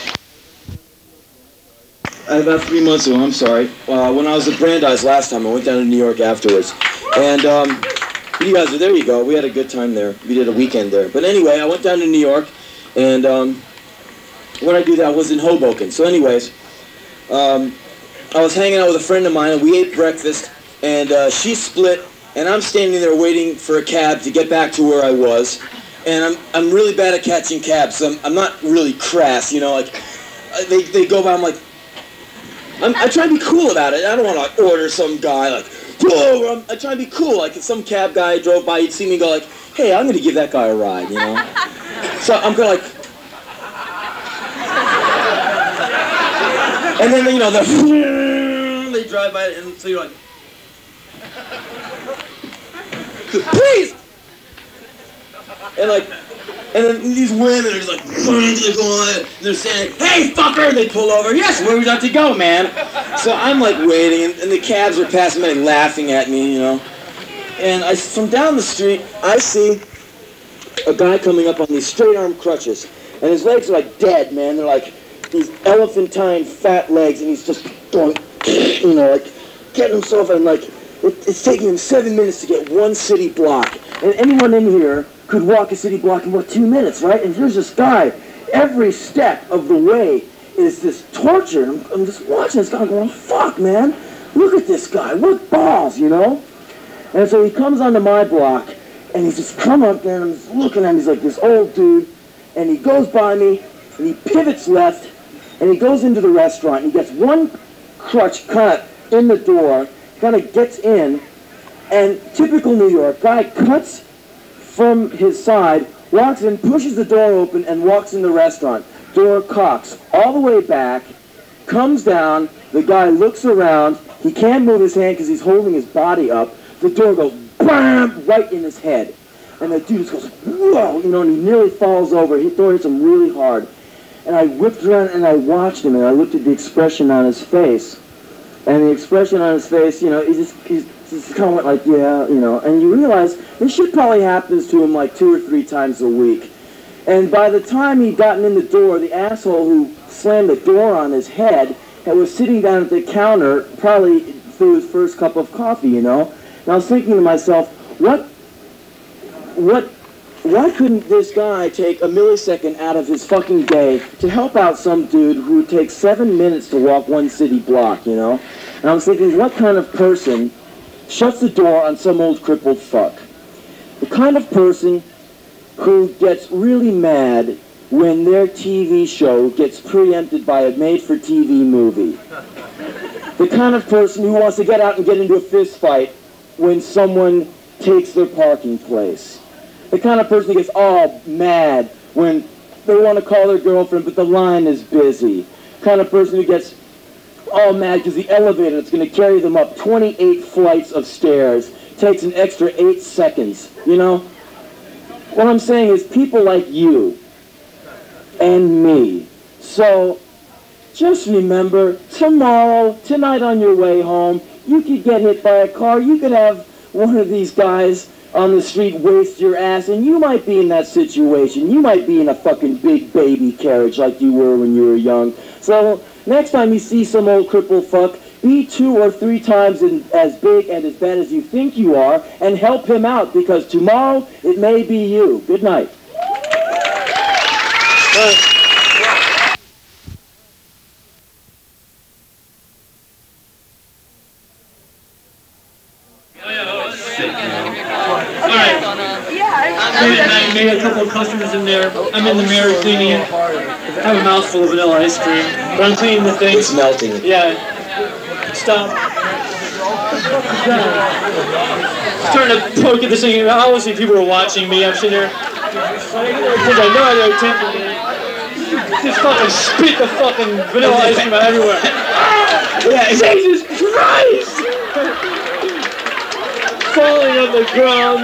About 3 months ago, I'm sorry. When I was at Brandeis last time, I went down to New York afterwards. And, you guys, there you go. We had a good time there. We did a weekend there. But anyway, I went down to New York. And when I do that, I was in Hoboken. So anyways, I was hanging out with a friend of mine, and we ate breakfast, and she split, and I'm standing there waiting for a cab to get back to where I was. And I'm really bad at catching cabs, so I'm not really crass, like, they go by, I'm like, I try to be cool about it. I don't want to order some guy, like, whoa, I try to be cool. Like, if some cab guy drove by, you'd see me go like, hey, I'm going to give that guy a ride, So I'm kind of like, and then, they drive by, and so you're like, please! And then these women are just like, they're going, and they're saying, hey, fucker! And they pull over, yes, where would you like to go, man? So I'm like waiting, and the cabs are passing me, laughing at me, And from down the street, I see a guy coming up on these straight-arm crutches, and his legs are like dead, man. They're like these elephantine fat legs, and he's just going, like getting himself, and like it's taking him 7 minutes to get one city block. And anyone in here could walk a city block in, 2 minutes, right? And here's this guy. Every step of the way is this torture. I'm just watching this guy going, fuck, man. Look at this guy. What balls, And so he comes onto my block, and he's just come up there, and I'm just looking at him. He's like this old dude, and he goes by me, and he pivots left, and he goes into the restaurant, and he gets one crutch kind of in the door, kind of gets in, and typical New York, guy cuts from his side, walks in, pushes the door open, and walks in the restaurant. Door cocks all the way back, comes down, the guy looks around, he can't move his hand because he's holding his body up, the door goes BAM! Right in his head. And the dude just goes, whoa, and he nearly falls over. The door hits him really hard. And I whipped around and I watched him, and I looked at the expression on his face. And the expression on his face, he just kind of went like, yeah, and you realize this shit probably happens to him like 2 or 3 times a week. And by the time he'd gotten in the door, the asshole who slammed the door on his head and was sitting down at the counter, probably through his first cup of coffee, And I was thinking to myself, what why couldn't this guy take a millisecond out of his fucking day to help out some dude who takes 7 minutes to walk 1 city block, you know? And I was thinking, what kind of person shuts the door on some old crippled fuck? The kind of person who gets really mad when their TV show gets preempted by a made-for-TV movie. The kind of person who wants to get out and get into a fist fight when someone takes their parking place. The kind of person who gets all mad when they want to call their girlfriend but the line is busy. The kind of person who gets all mad because the elevator that's going to carry them up 28 flights of stairs takes an extra 8 seconds, you know? What I'm saying is people like you and me. So just remember, tomorrow, tonight on your way home, you could get hit by a car, you could have one of these guys on the street waste your ass, and you might be in that situation. You might be in a fucking big baby carriage like you were when you were young. So next time you see some old crippled fuck, be 2 or 3 times as big and as bad as you think you are, and help him out, because tomorrow it may be you. Good night. I made a couple of customers in there. I'm in the mirror cleaning it. I have a mouthful of vanilla ice cream. But I'm cleaning the thing. It's melting. Yeah. Stop. I'm trying to poke at this thing. Obviously people are watching me. I'm sitting there. Because I know they're tempting me. Just fucking spit the fucking vanilla ice cream out everywhere. Yeah, Jesus Christ! Falling on the ground.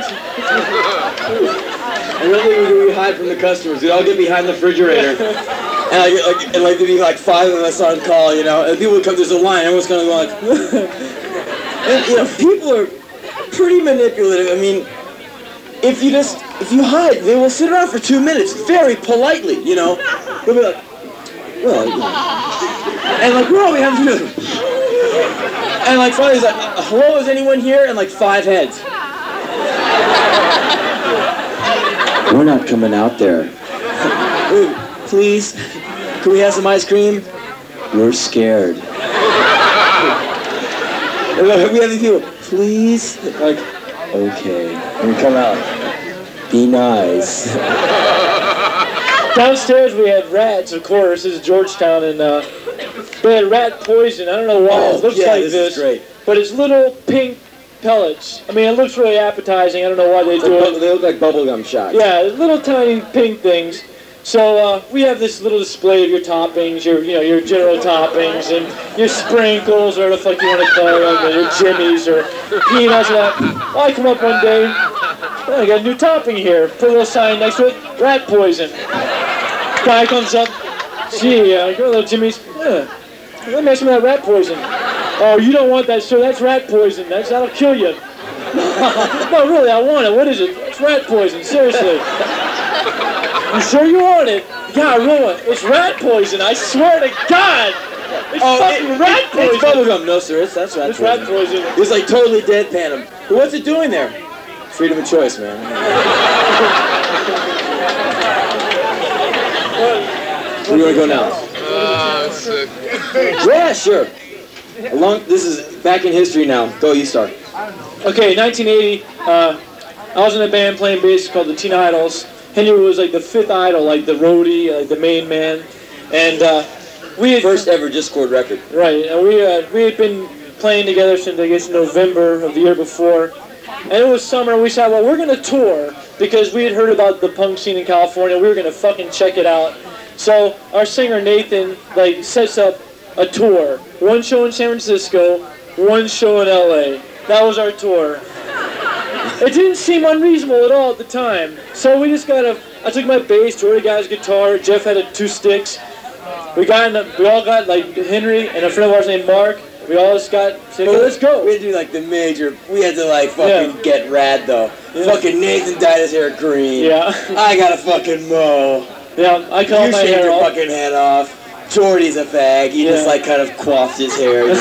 Another thing we hide from the customers. We'd all get behind the refrigerator. And there'd be like 5 of us on call, you know. And people would come, there's a line, everyone's kind of like... And, you know, people are pretty manipulative. I mean, if you hide, they will sit around for 2 minutes, very politely, you know. They'll be like, well, you know. And like, we're all we have to do. And like, finally he's like, hello, is anyone here? And like 5 heads. We're not coming out there. Ooh, please, can we have some ice cream? We're scared. And we have these people, please? Like, okay. And we come out. Be nice. Downstairs we had rats, of course. This is Georgetown, and they had rat poison. I don't know why. It looks like this, is great. But it's little pink pellets. I mean, it looks really appetizing. I don't know why they do it. They look like bubblegum shots. Yeah, little tiny pink things. So we have this little display of your toppings, your general toppings, and your sprinkles, or whatever the fuck you want to call them, your jimmies, or peanuts, and that. Well, I come up one day, I got a new topping here. Put a little sign next to it, rat poison. Guy comes up, gee, got little jimmies. Let me have some of that rat poison. Oh, you don't want that, sir. That's rat poison. That'll kill you. No, really, I want it. What is it? It's rat poison. Seriously. You sure you want it? Yeah, I really want it. It's rat poison. I swear to God. It's fucking rat poison. It's bubblegum. No, sir. That's rat poison. It's rat poison. It's like totally deadpan him. But what's it doing there? Freedom of choice, man. Where do you want to go now? Yeah, sure. This is back in history now. Go, you start. Okay, 1980, I was in a band playing bass called the Teen Idols. Henry was like the 5th idol, like the roadie, like the main man. And we had... First ever Discord record. Right, and we had been playing together since, I guess, November of the year before. And it was summer, and we said, well, we're going to tour, because we had heard about the punk scene in California. We were going to fucking check it out. So our singer, Nathan, like, sets up a tour. 1 show in San Francisco, 1 show in LA. That was our tour. It didn't seem unreasonable at all at the time. So we just I took my bass, Jordy got his guitar, Jeff had 2 sticks. We all got, like, Henry and a friend of ours named Mark. We all just got, said, let's go. We had to do, like, the major, we had to, like, fucking get rad, though. Yeah. Fucking Nathan dyed his hair green. Yeah. I got a fucking mow. Yeah, I cut my hair off. You shaved your fucking head off. Jordy's a fag. He just, like, kind of coiffed his hair, you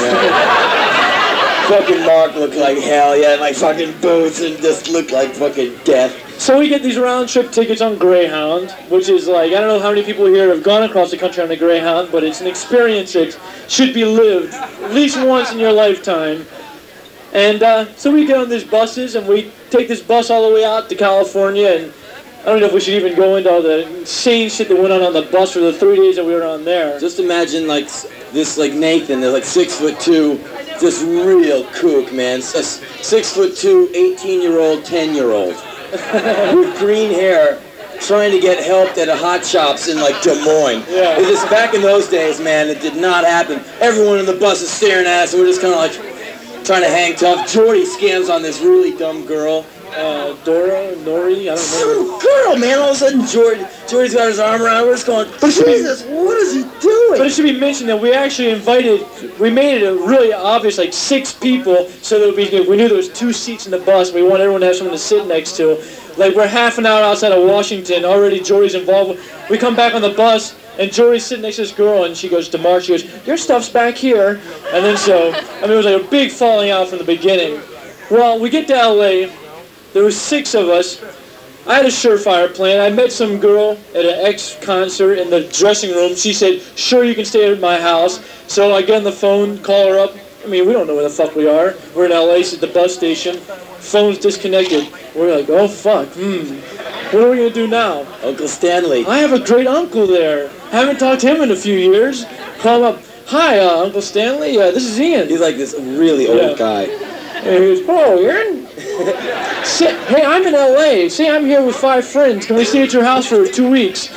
know. Fucking Mark looked like hell. He had, like, fucking boots and just looked like fucking death. So we get these round-trip tickets on Greyhound, which is like, I don't know how many people here have gone across the country on a Greyhound, but it's an experience that should be lived at least once in your lifetime. And so we get on these buses, and we take this bus all the way out to California, and I don't know if we should even go into all the insane shit that went on the bus for the 3 days that we were on there. Just imagine like this like Nathan, they're like 6'2", just real kook, man. 6'2", 18-year-old, 10-year-old. With green hair, trying to get helped at a Hot Shops in like Des Moines. Yeah. It just back in those days, man, it did not happen. Everyone in the bus is staring at us, and we're just kind of like trying to hang tough. Jordy scams on this really dumb girl. Nori, I don't know. Some girl, man. All of a sudden, Jordy's got his arm around her. We're just going, Jesus, what is he doing? But it should be mentioned that we actually we made it a really obvious, like 6 people, so that we knew there was 2 seats in the bus. We want everyone to have someone to sit next to. Like, we're half an hour outside of Washington. Already Jordy's involved. We come back on the bus, and Jordy's sitting next to this girl, and she goes to Mark, she goes, your stuff's back here. And then it was like a big falling out from the beginning. Well, we get to L.A., there was 6 of us. I had a surefire plan. I met some girl at an ex-concert in the dressing room. She said, sure, you can stay at my house. So I get on the phone, call her up. I mean, we don't know where the fuck we are. We're in L.A., she's at the bus station. Phone's disconnected. We're like, oh, fuck. What are we going to do now? Uncle Stanley. I have a great uncle there. Haven't talked to him in a few years. Call him up. Hi, Uncle Stanley. This is Ian. He's like this really old guy. And he goes, oh, Ian? Hey, I'm in L.A. Say I'm here with 5 friends. Can we stay at your house for 2 weeks?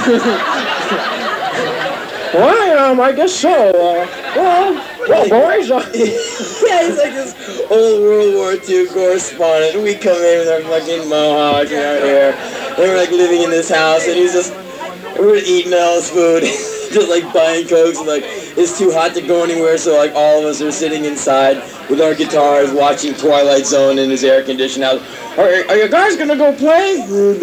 Well, I guess so. Well, boys. Yeah, he's like this old World War II correspondent. We come in with our fucking mohawks and our hair. And we're like living in this house, and we're eating all his food. Just like buying cokes, and like it's too hot to go anywhere, so like all of us are sitting inside with our guitars watching Twilight Zone in his air-conditioned house. Are you guys gonna go play? Oh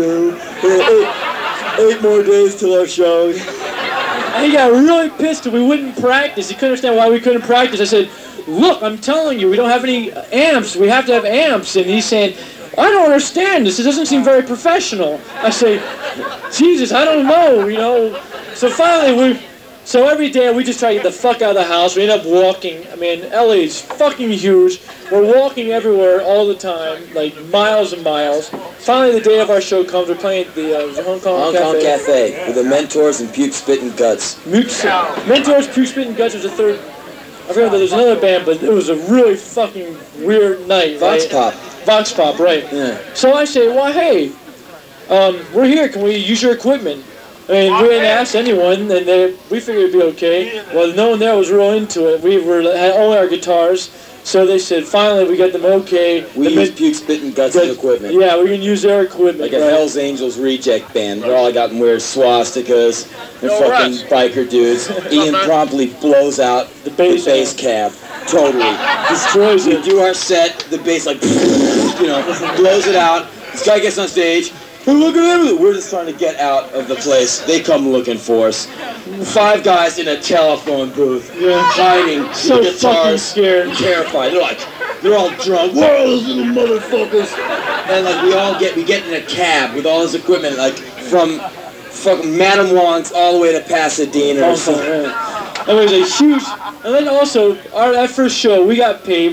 no. 8 more days till our show. And he got really pissed that we wouldn't practice. He couldn't understand why we couldn't practice. I said, look, I'm telling you, we don't have any amps. We have to have amps. And he's saying, I don't understand this. It doesn't seem very professional. I say, Jesus, I don't know, you know. So finally, so every day we just try to get the fuck out of the house. We end up walking. I mean, LA's fucking huge. We're walking everywhere all the time, like miles and miles. Finally, the day of our show comes. We're playing at the Hong Kong Cafe with the Mentors and Puke Spit and Guts. Mentors, Puke Spit and Guts was the third. I forgot that there's another band, but it was a really fucking weird night. Vox Pop. Vox Pop, right. Yeah. So I say, well, hey, we're here. Can we use your equipment? I mean, we didn't ask anyone, and we figured it'd be okay. Well, no one there was real into it. We had all our guitars, so they said, finally, we got them okay. We use Puke Spit and Guts as equipment. Yeah, we can use their equipment. Like a Hells Angels reject band. They're all got them wear swastikas. They're fucking biker dudes. Ian promptly blows out the bass cab. Totally. Destroys it. We do our set, the bass like, blows it out. This guy gets on stage. Look at everything. We're just trying to get out of the place. They come looking for us. 5 guys in a telephone booth, hiding, so guitars, fucking scared, terrified. They're all drunk. Where are those little motherfuckers? And like we get in a cab with all his equipment, like from fucking Madame Wong's all the way to Pasadena or something. It was a huge. And then also that first show, we got paid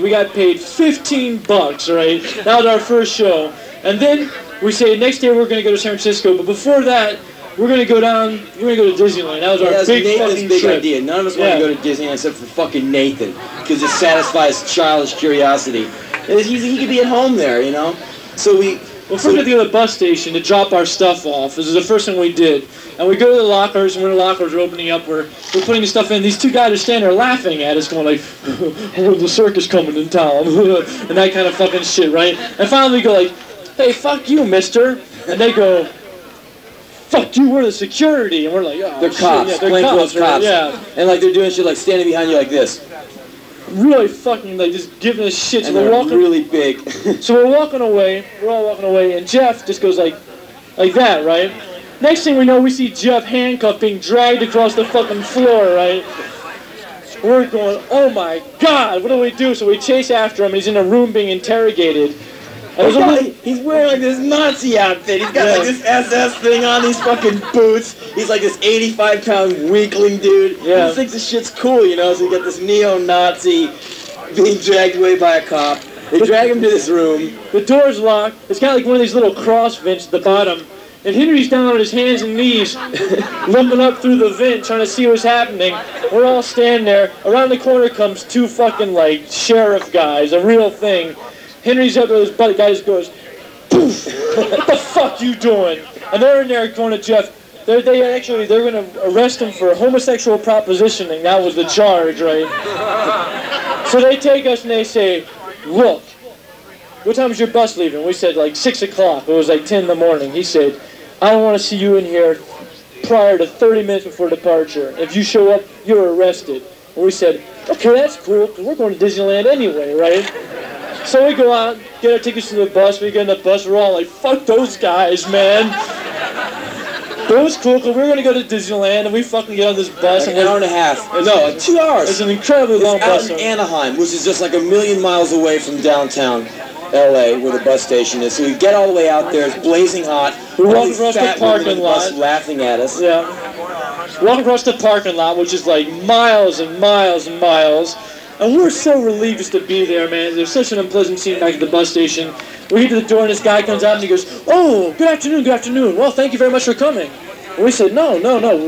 $15, right? That was our first show, and then. We say next day we're going to go to San Francisco, but before that, we're going to go to Disneyland. That was our big fucking big trip. idea. None of us want to go to Disneyland except for fucking Nathan, because it satisfies childish curiosity. And he could be at home there, you know? So we first we had to go to the bus station to drop our stuff off. This is the first thing we did. And we go to the lockers, and when the lockers are opening up, we're putting the stuff in. These 2 guys are standing there laughing at us, going like, oh, the circus coming in town, and that kind of fucking shit, right? And finally we go like, hey, fuck you, mister. And they go, fuck you, we're the security. And we're like, oh, they're cops, yeah, they're plainclothes cops. Yeah. And like they're doing shit like standing behind you like this. Really fucking like just giving us shit. And they're really big. So we're walking away, and Jeff just goes like that, right? Next thing we know, we see Jeff handcuffed being dragged across the fucking floor, right? We're going, oh my God, what do we do? So we chase after him, he's in a room being interrogated. He's wearing like this Nazi outfit. He's got like this SS thing on, these fucking boots. He's like this 85-pound weakling dude. Yeah. He thinks this shit's cool, you know, so you got this neo-Nazi being dragged away by a cop. They drag him to this room. The door's locked. It's got like one of these little cross vents at the bottom. And Henry's down on his hands and knees, lumbering up through the vent, trying to see what's happening. We're all standing there. Around the corner comes two fucking, like, sheriff guys, a real thing. Henry's up there, his buddy guy just goes, poof, what the fuck you doing? And they're in there going to Jeff. They're going to arrest him for homosexual propositioning. That was the charge, right? So they take us and they say, look, what time is your bus leaving? We said like 6 o'clock. It was like 10 in the morning. He said, I don't want to see you in here prior to 30 minutes before departure. If you show up, you're arrested. And we said, okay, that's cool, because we're going to Disneyland anyway, right? So we go out, get our tickets to the bus. We get in the bus. We're all like, fuck those guys, man. But it was cool, because we were going to go to Disneyland, and we fucking get on this bus. Like an hour and a half. No, like 2 hours. It's an incredibly long bus. Out in Anaheim, which is just like a million miles away from downtown LA, where the bus station is. So we get all the way out there, it's blazing hot. We walk across the parking lot. Laughing at us. Yeah. Walk across the parking lot, which is like miles and miles and miles. And we're so relieved just to be there, man. There's such an unpleasant scene back at the bus station. We get to the door and this guy comes out and he goes, oh, good afternoon, good afternoon. Well, thank you very much for coming. And we said, no,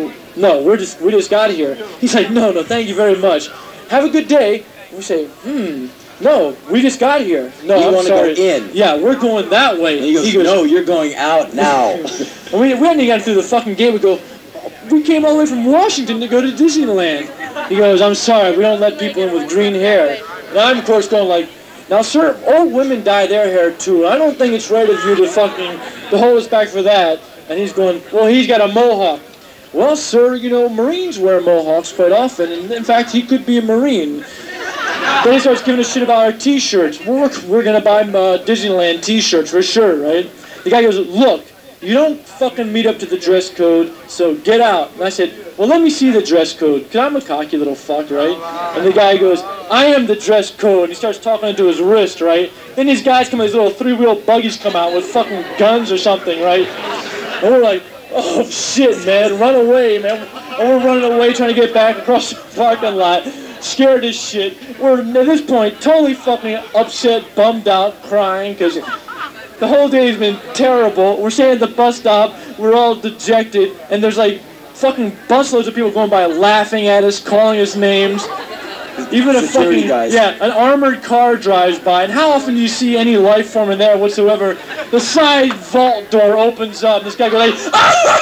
we just got here. He's like, no, thank you very much. Have a good day. And we say, no, we just got here. No, you want to go in? Yeah, we're going that way. And he goes, no, you're going out now. And we hadn't even gotten through the fucking gate. We go, we came all the way from Washington to go to Disneyland. He goes, I'm sorry, we don't let people in with green hair. And I'm, of course, going like, now, sir, old women dye their hair, too. I don't think it's right of you to hold us back for that. And he's going, well, he's got a mohawk. Well, sir, you know, Marines wear mohawks quite often. And, in fact, he could be a Marine. Then he starts giving us shit about our T-shirts. We're going to buy Disneyland T-shirts for sure, right? The guy goes, look, you don't fucking meet up to the dress code, so get out. And I said, well, let me see the dress code, because I'm a cocky little fuck, right? And the guy goes, I am the dress code. And he starts talking into his wrist, right? Then these guys come, these little three-wheel buggies come out with fucking guns or something, right? And we're like, oh, shit, man, run away, man. And we're running away trying to get back across the parking lot. Scared as shit. We're, at this point, totally fucking upset, bummed out, crying, because the whole day's been terrible. We're staying at the bus stop, we're all dejected, and there's like fucking busloads of people going by laughing at us, calling us names. Even a fucking, an armored car drives by, and how often do you see any life form in there whatsoever? The side vault door opens up, and this guy goes like,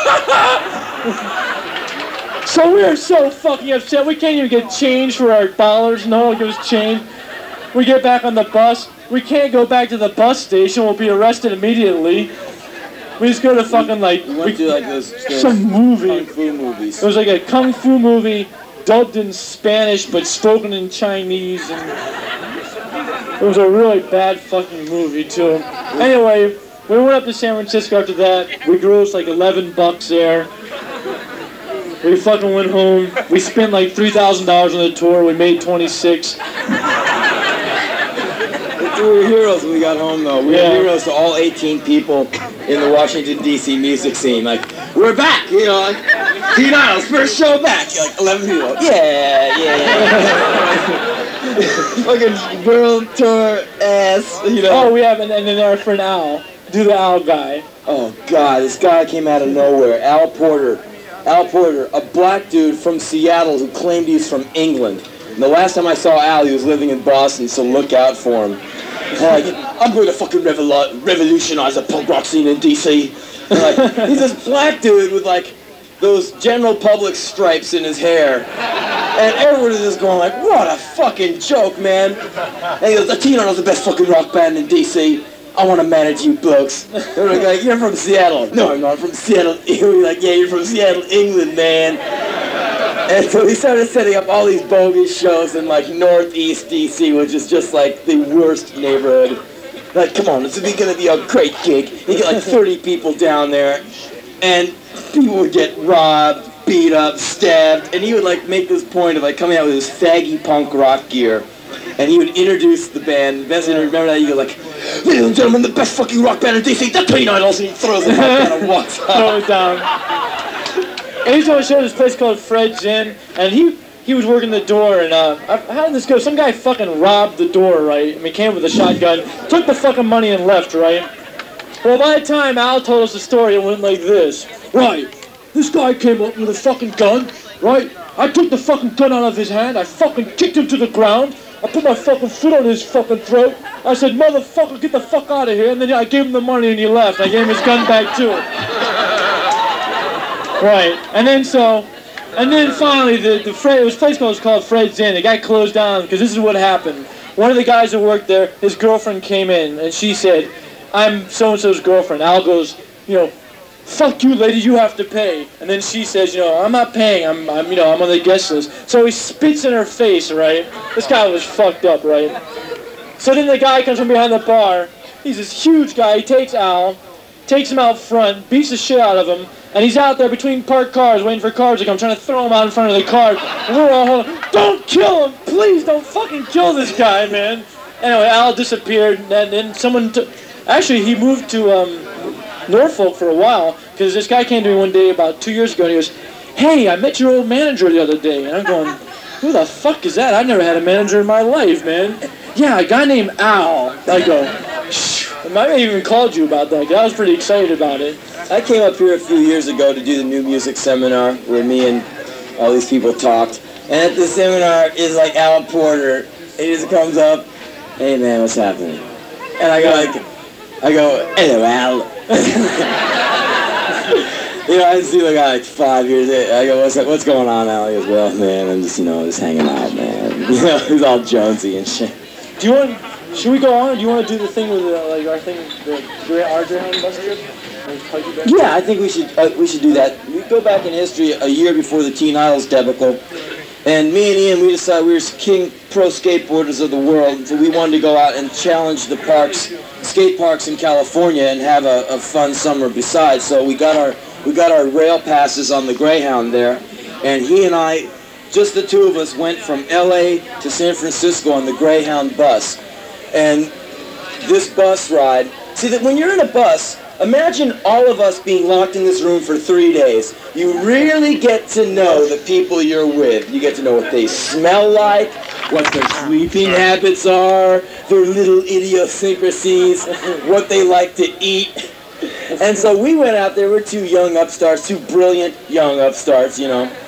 so we're so fucking upset, we can't even get change for our dollars, no one gives us change. We get back on the bus, we can't go back to the bus station, we'll be arrested immediately. We just go to fucking like, some movie. Kung Fu movies. It was like a Kung Fu movie, dubbed in Spanish but spoken in Chinese, and it was a really bad fucking movie too. Anyway, we went up to San Francisco after that. We grossed like $11 there. We fucking went home. We spent like $3,000 on the tour. We made 26. We were heroes when we got home, though. We were heroes to all 18 people in the Washington, D.C. music scene. Like, we're back, you know, like, Pete Idle's first show back. Like, 11 people. Yeah. Fucking world tour ass, you know. Oh, we have, and then our friend Al. Do the Al guy. Oh, God, this guy came out of nowhere. Al Porter, a black dude from Seattle who claimed he was from England. And the last time I saw Al, he was living in Boston, so look out for him. Like, I'm going to fucking revolutionize the punk rock scene in D.C. And like, he's this black dude with like those general public stripes in his hair. And everyone is just going like, what a fucking joke, man. And he goes, Latino's the best fucking rock band in D.C. I want to manage you blokes. And we're like, you're from Seattle. No, I'm not from Seattle. We're like, yeah, you're from Seattle, England, man. And so we started setting up all these bogus shows in like Northeast DC, which is just like the worst neighborhood. Like, come on, this is going to be a great gig. You get like 30 people down there, and people would get robbed, beat up, stabbed, and he would like make this point of like coming out with his faggy punk rock gear. and he would introduce the band. Best remember that? You go like, ladies and gentlemen, the best fucking rock band in DC, the Teen Idols, and he throws it down and walks out. Throw it down. And he's going to show this place called Fred's Inn, and he was working the door, and how did this go? Some guy fucking robbed the door, right? I mean, came with a shotgun, took the fucking money and left, right? Well, by the time Al told us the story, it went like this. Right, this guy came up with a fucking gun, right? I took the fucking gun out of his hand, I fucking kicked him to the ground, I put my fucking foot on his fucking throat, I said, motherfucker, get the fuck out of here, and then I gave him the money and he left. I gave him his gun back too. Right, and then finally, it was a place called Fred's Inn. The guy closed down because this is what happened. One of the guys that worked there, his girlfriend came in and she said, I'm so-and-so's girlfriend. Al goes, fuck you, lady, you have to pay. And then she says, I'm not paying. I'm on the guest list. So he spits in her face, right? This guy was fucked up, right? So then the guy comes from behind the bar. He's this huge guy. He takes Al, takes him out front, beats the shit out of him, and he's out there between parked cars waiting for cars to come, trying to throw him out in front of the car. And we're all holding, don't kill him! Please don't fucking kill this guy, man! Anyway, Al disappeared, and then someone took... Actually, he moved to Norfolk for a while, because this guy came to me one day about 2 years ago, and he goes, hey, I met your old manager the other day. And I'm going, who the fuck is that? I've never had a manager in my life, man. Yeah, a guy named Al. I go, shh. I might have even called you about that, because I was pretty excited about it. I came up here a few years ago to do the new music seminar where me and all these people talked. And at the seminar is like Alan Porter. He just comes up, hey man, what's happening? And I go, hello Al. I see the guy like 5 years in. I go, what's going on, Al? He goes, well man, I'm just, just hanging out, man. He's all Jonesy and shit. Should we go on? Or do you want to do the thing with our thing, our Greyhound bus trip? Yeah, I think we should do that. We go back in history a year before the Teen Idols debacle, and me and Ian, we decided we were king pro skateboarders of the world, so we wanted to go out and challenge the skate parks in California, and have a fun summer besides. So we got our rail passes on the Greyhound there, and he and I, just the two of us, went from LA to San Francisco on the Greyhound bus. And this bus ride, see that when you're in a bus, imagine all of us being locked in this room for 3 days. You really get to know the people you're with. You get to know what they smell like, what their sleeping habits are, their little idiosyncrasies, what they like to eat. And so we went out there, we're two young upstarts, two brilliant young upstarts,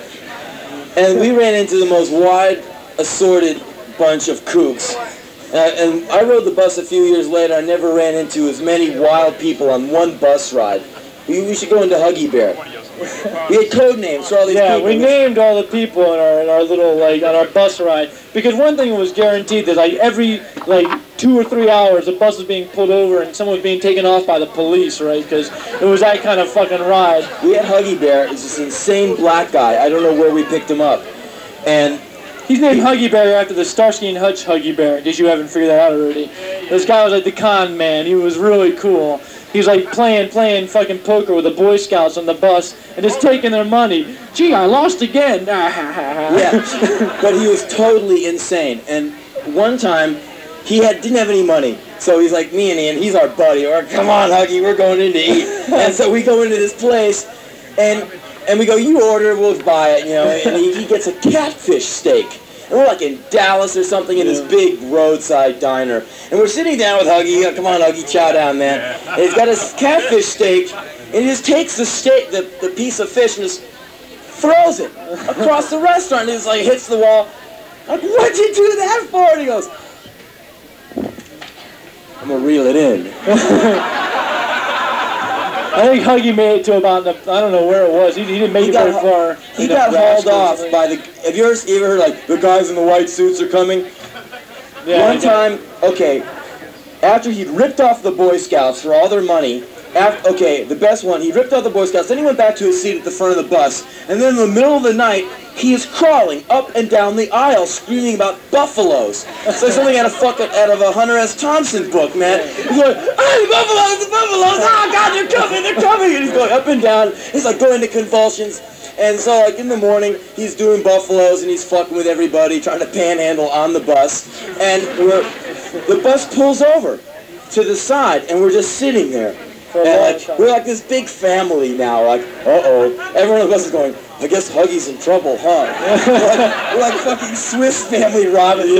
And we ran into the most wide assorted bunch of kooks. And I rode the bus a few years later. I never ran into as many wild people on one bus ride. We should go into Huggy Bear. We had code names for all these people. Yeah, we named all the people in our little, on our bus ride. Because one thing was guaranteed that, every, 2 or 3 hours, the bus was being pulled over and someone was being taken off by the police, right? Because it was that kind of fucking ride. We had Huggy Bear. It's this insane black guy. I don't know where we picked him up. And he's named Huggy Bear after the Starsky and Hutch Huggy Bear, in case you haven't figured that out already. This guy was the con man. He was really cool. He was playing fucking poker with the Boy Scouts on the bus and just taking their money. Gee, I lost again. Yeah, but he was totally insane. And one time, he didn't have any money. So he's like, me and Ian, he's our buddy. We're, come on, Huggy, we're going in to eat. And so we go into this place, and we go, you order, we'll buy it, And he gets a catfish steak. And we're in Dallas or something in this big roadside diner. And we're sitting down with Huggy. Come on, Huggy, chow down, man. And he's got his catfish steak, and he just takes the steak, the piece of fish, and just throws it across the restaurant. And it's hits the wall. I'm like, what'd you do that for? And he goes, I'm going to reel it in. I think Huggy made it to about, I don't know where it was. He didn't make it very far. He got hauled off by the, have you ever heard the guys in the white suits are coming? Yeah, one time, after he'd ripped off the Boy Scouts for all their money, the best one, he ripped off the Boy Scouts, then he went back to his seat at the front of the bus, and then in the middle of the night, he is crawling up and down the aisle screaming about buffaloes. It's like something out of a Hunter S. Thompson book, man. He's going, hey, buffaloes, the buffaloes, oh God, they're coming, and he's going up and down. He's going into convulsions. And so, like, in the morning, he's doing buffaloes and he's fucking with everybody, trying to panhandle on the bus. And the bus pulls over to the side, and we're just sitting there. And, like, we're like this big family now, like, uh-oh. Everyone on the bus is going, I guess Huggy's in trouble, huh? we're like fucking Swiss Family Robinson.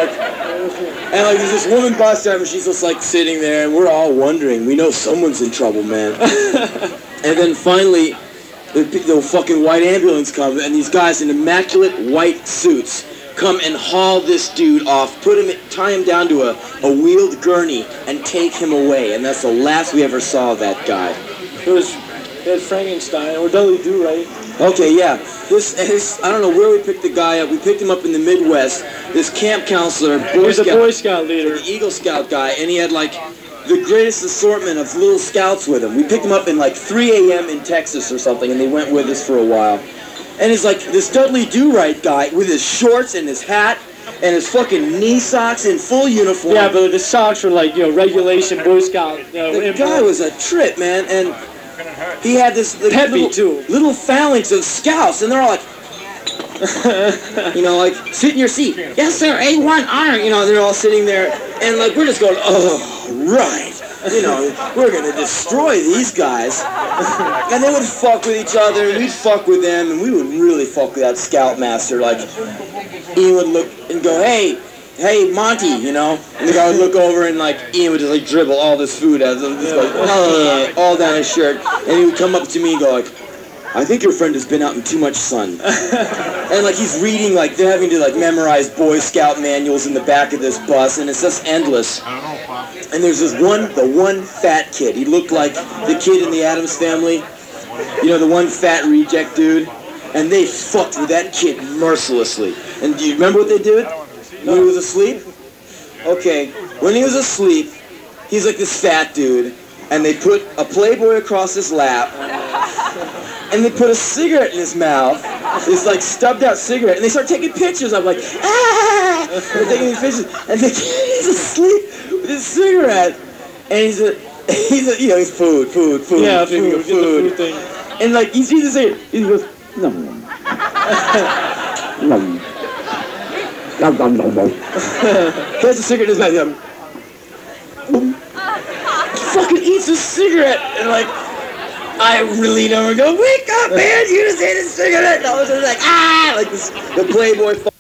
And like there's this woman bus driver, she's just like sitting there, and we're all wondering, we know someone's in trouble, man. And then finally, the fucking white ambulance comes, and these guys in immaculate white suits come and haul this dude off, tie him down to a wheeled gurney, and take him away. And that's the last we ever saw of that guy. It was Frankenstein, or Dudley Do Right. Okay, yeah. I don't know where we picked the guy up. We picked him up in the Midwest. This camp counselor, he was a Boy Scout leader. The Eagle Scout guy, and he had like the greatest assortment of little scouts with him. We picked him up in like 3 a.m. in Texas or something, and they went with us for a while. And it's like this Dudley Do-Right guy with his shorts and his hat and his fucking knee socks in full uniform. Yeah, but the socks were like, regulation Boy Scout. The guy was a trip, man, and he had this little phalanx of scouts, and they're all like, like, sit in your seat. Yes, sir, A1 honor. They're all sitting there, and like, we're just going, oh, right. We're going to destroy these guys. And they would fuck with each other, and we'd fuck with them, and we would really fuck with that scoutmaster. Like, Ian would look and go, hey, Monty, and the guy would look over, and like, Ian would just like dribble all this food out of him, just like, all down his shirt. And he would come up to me and go like, I think your friend has been out in too much sun. And like he's reading, like they're having to like memorize Boy Scout manuals in the back of this bus, and it's just endless. And there's the one fat kid. He looked like the kid in the Addams Family. The one fat reject dude. And they fucked with that kid mercilessly. And do you remember what they did when he was asleep? Okay, when he was asleep, he's like this fat dude, and they put a Playboy across his lap, and they put a cigarette in his mouth, this like stubbed out cigarette, and they start taking pictures. I'm like, ah! They're taking these pictures, and the kid is asleep with his cigarette, and he's food. Yeah, food thing. And like he sees the cigarette, he goes, no. There's a cigarette in his mouth. He fucking eats a cigarette, and like. I really don't go, wake up, man, you just ate a cigarette. And I was just like, ah, like this, the Playboy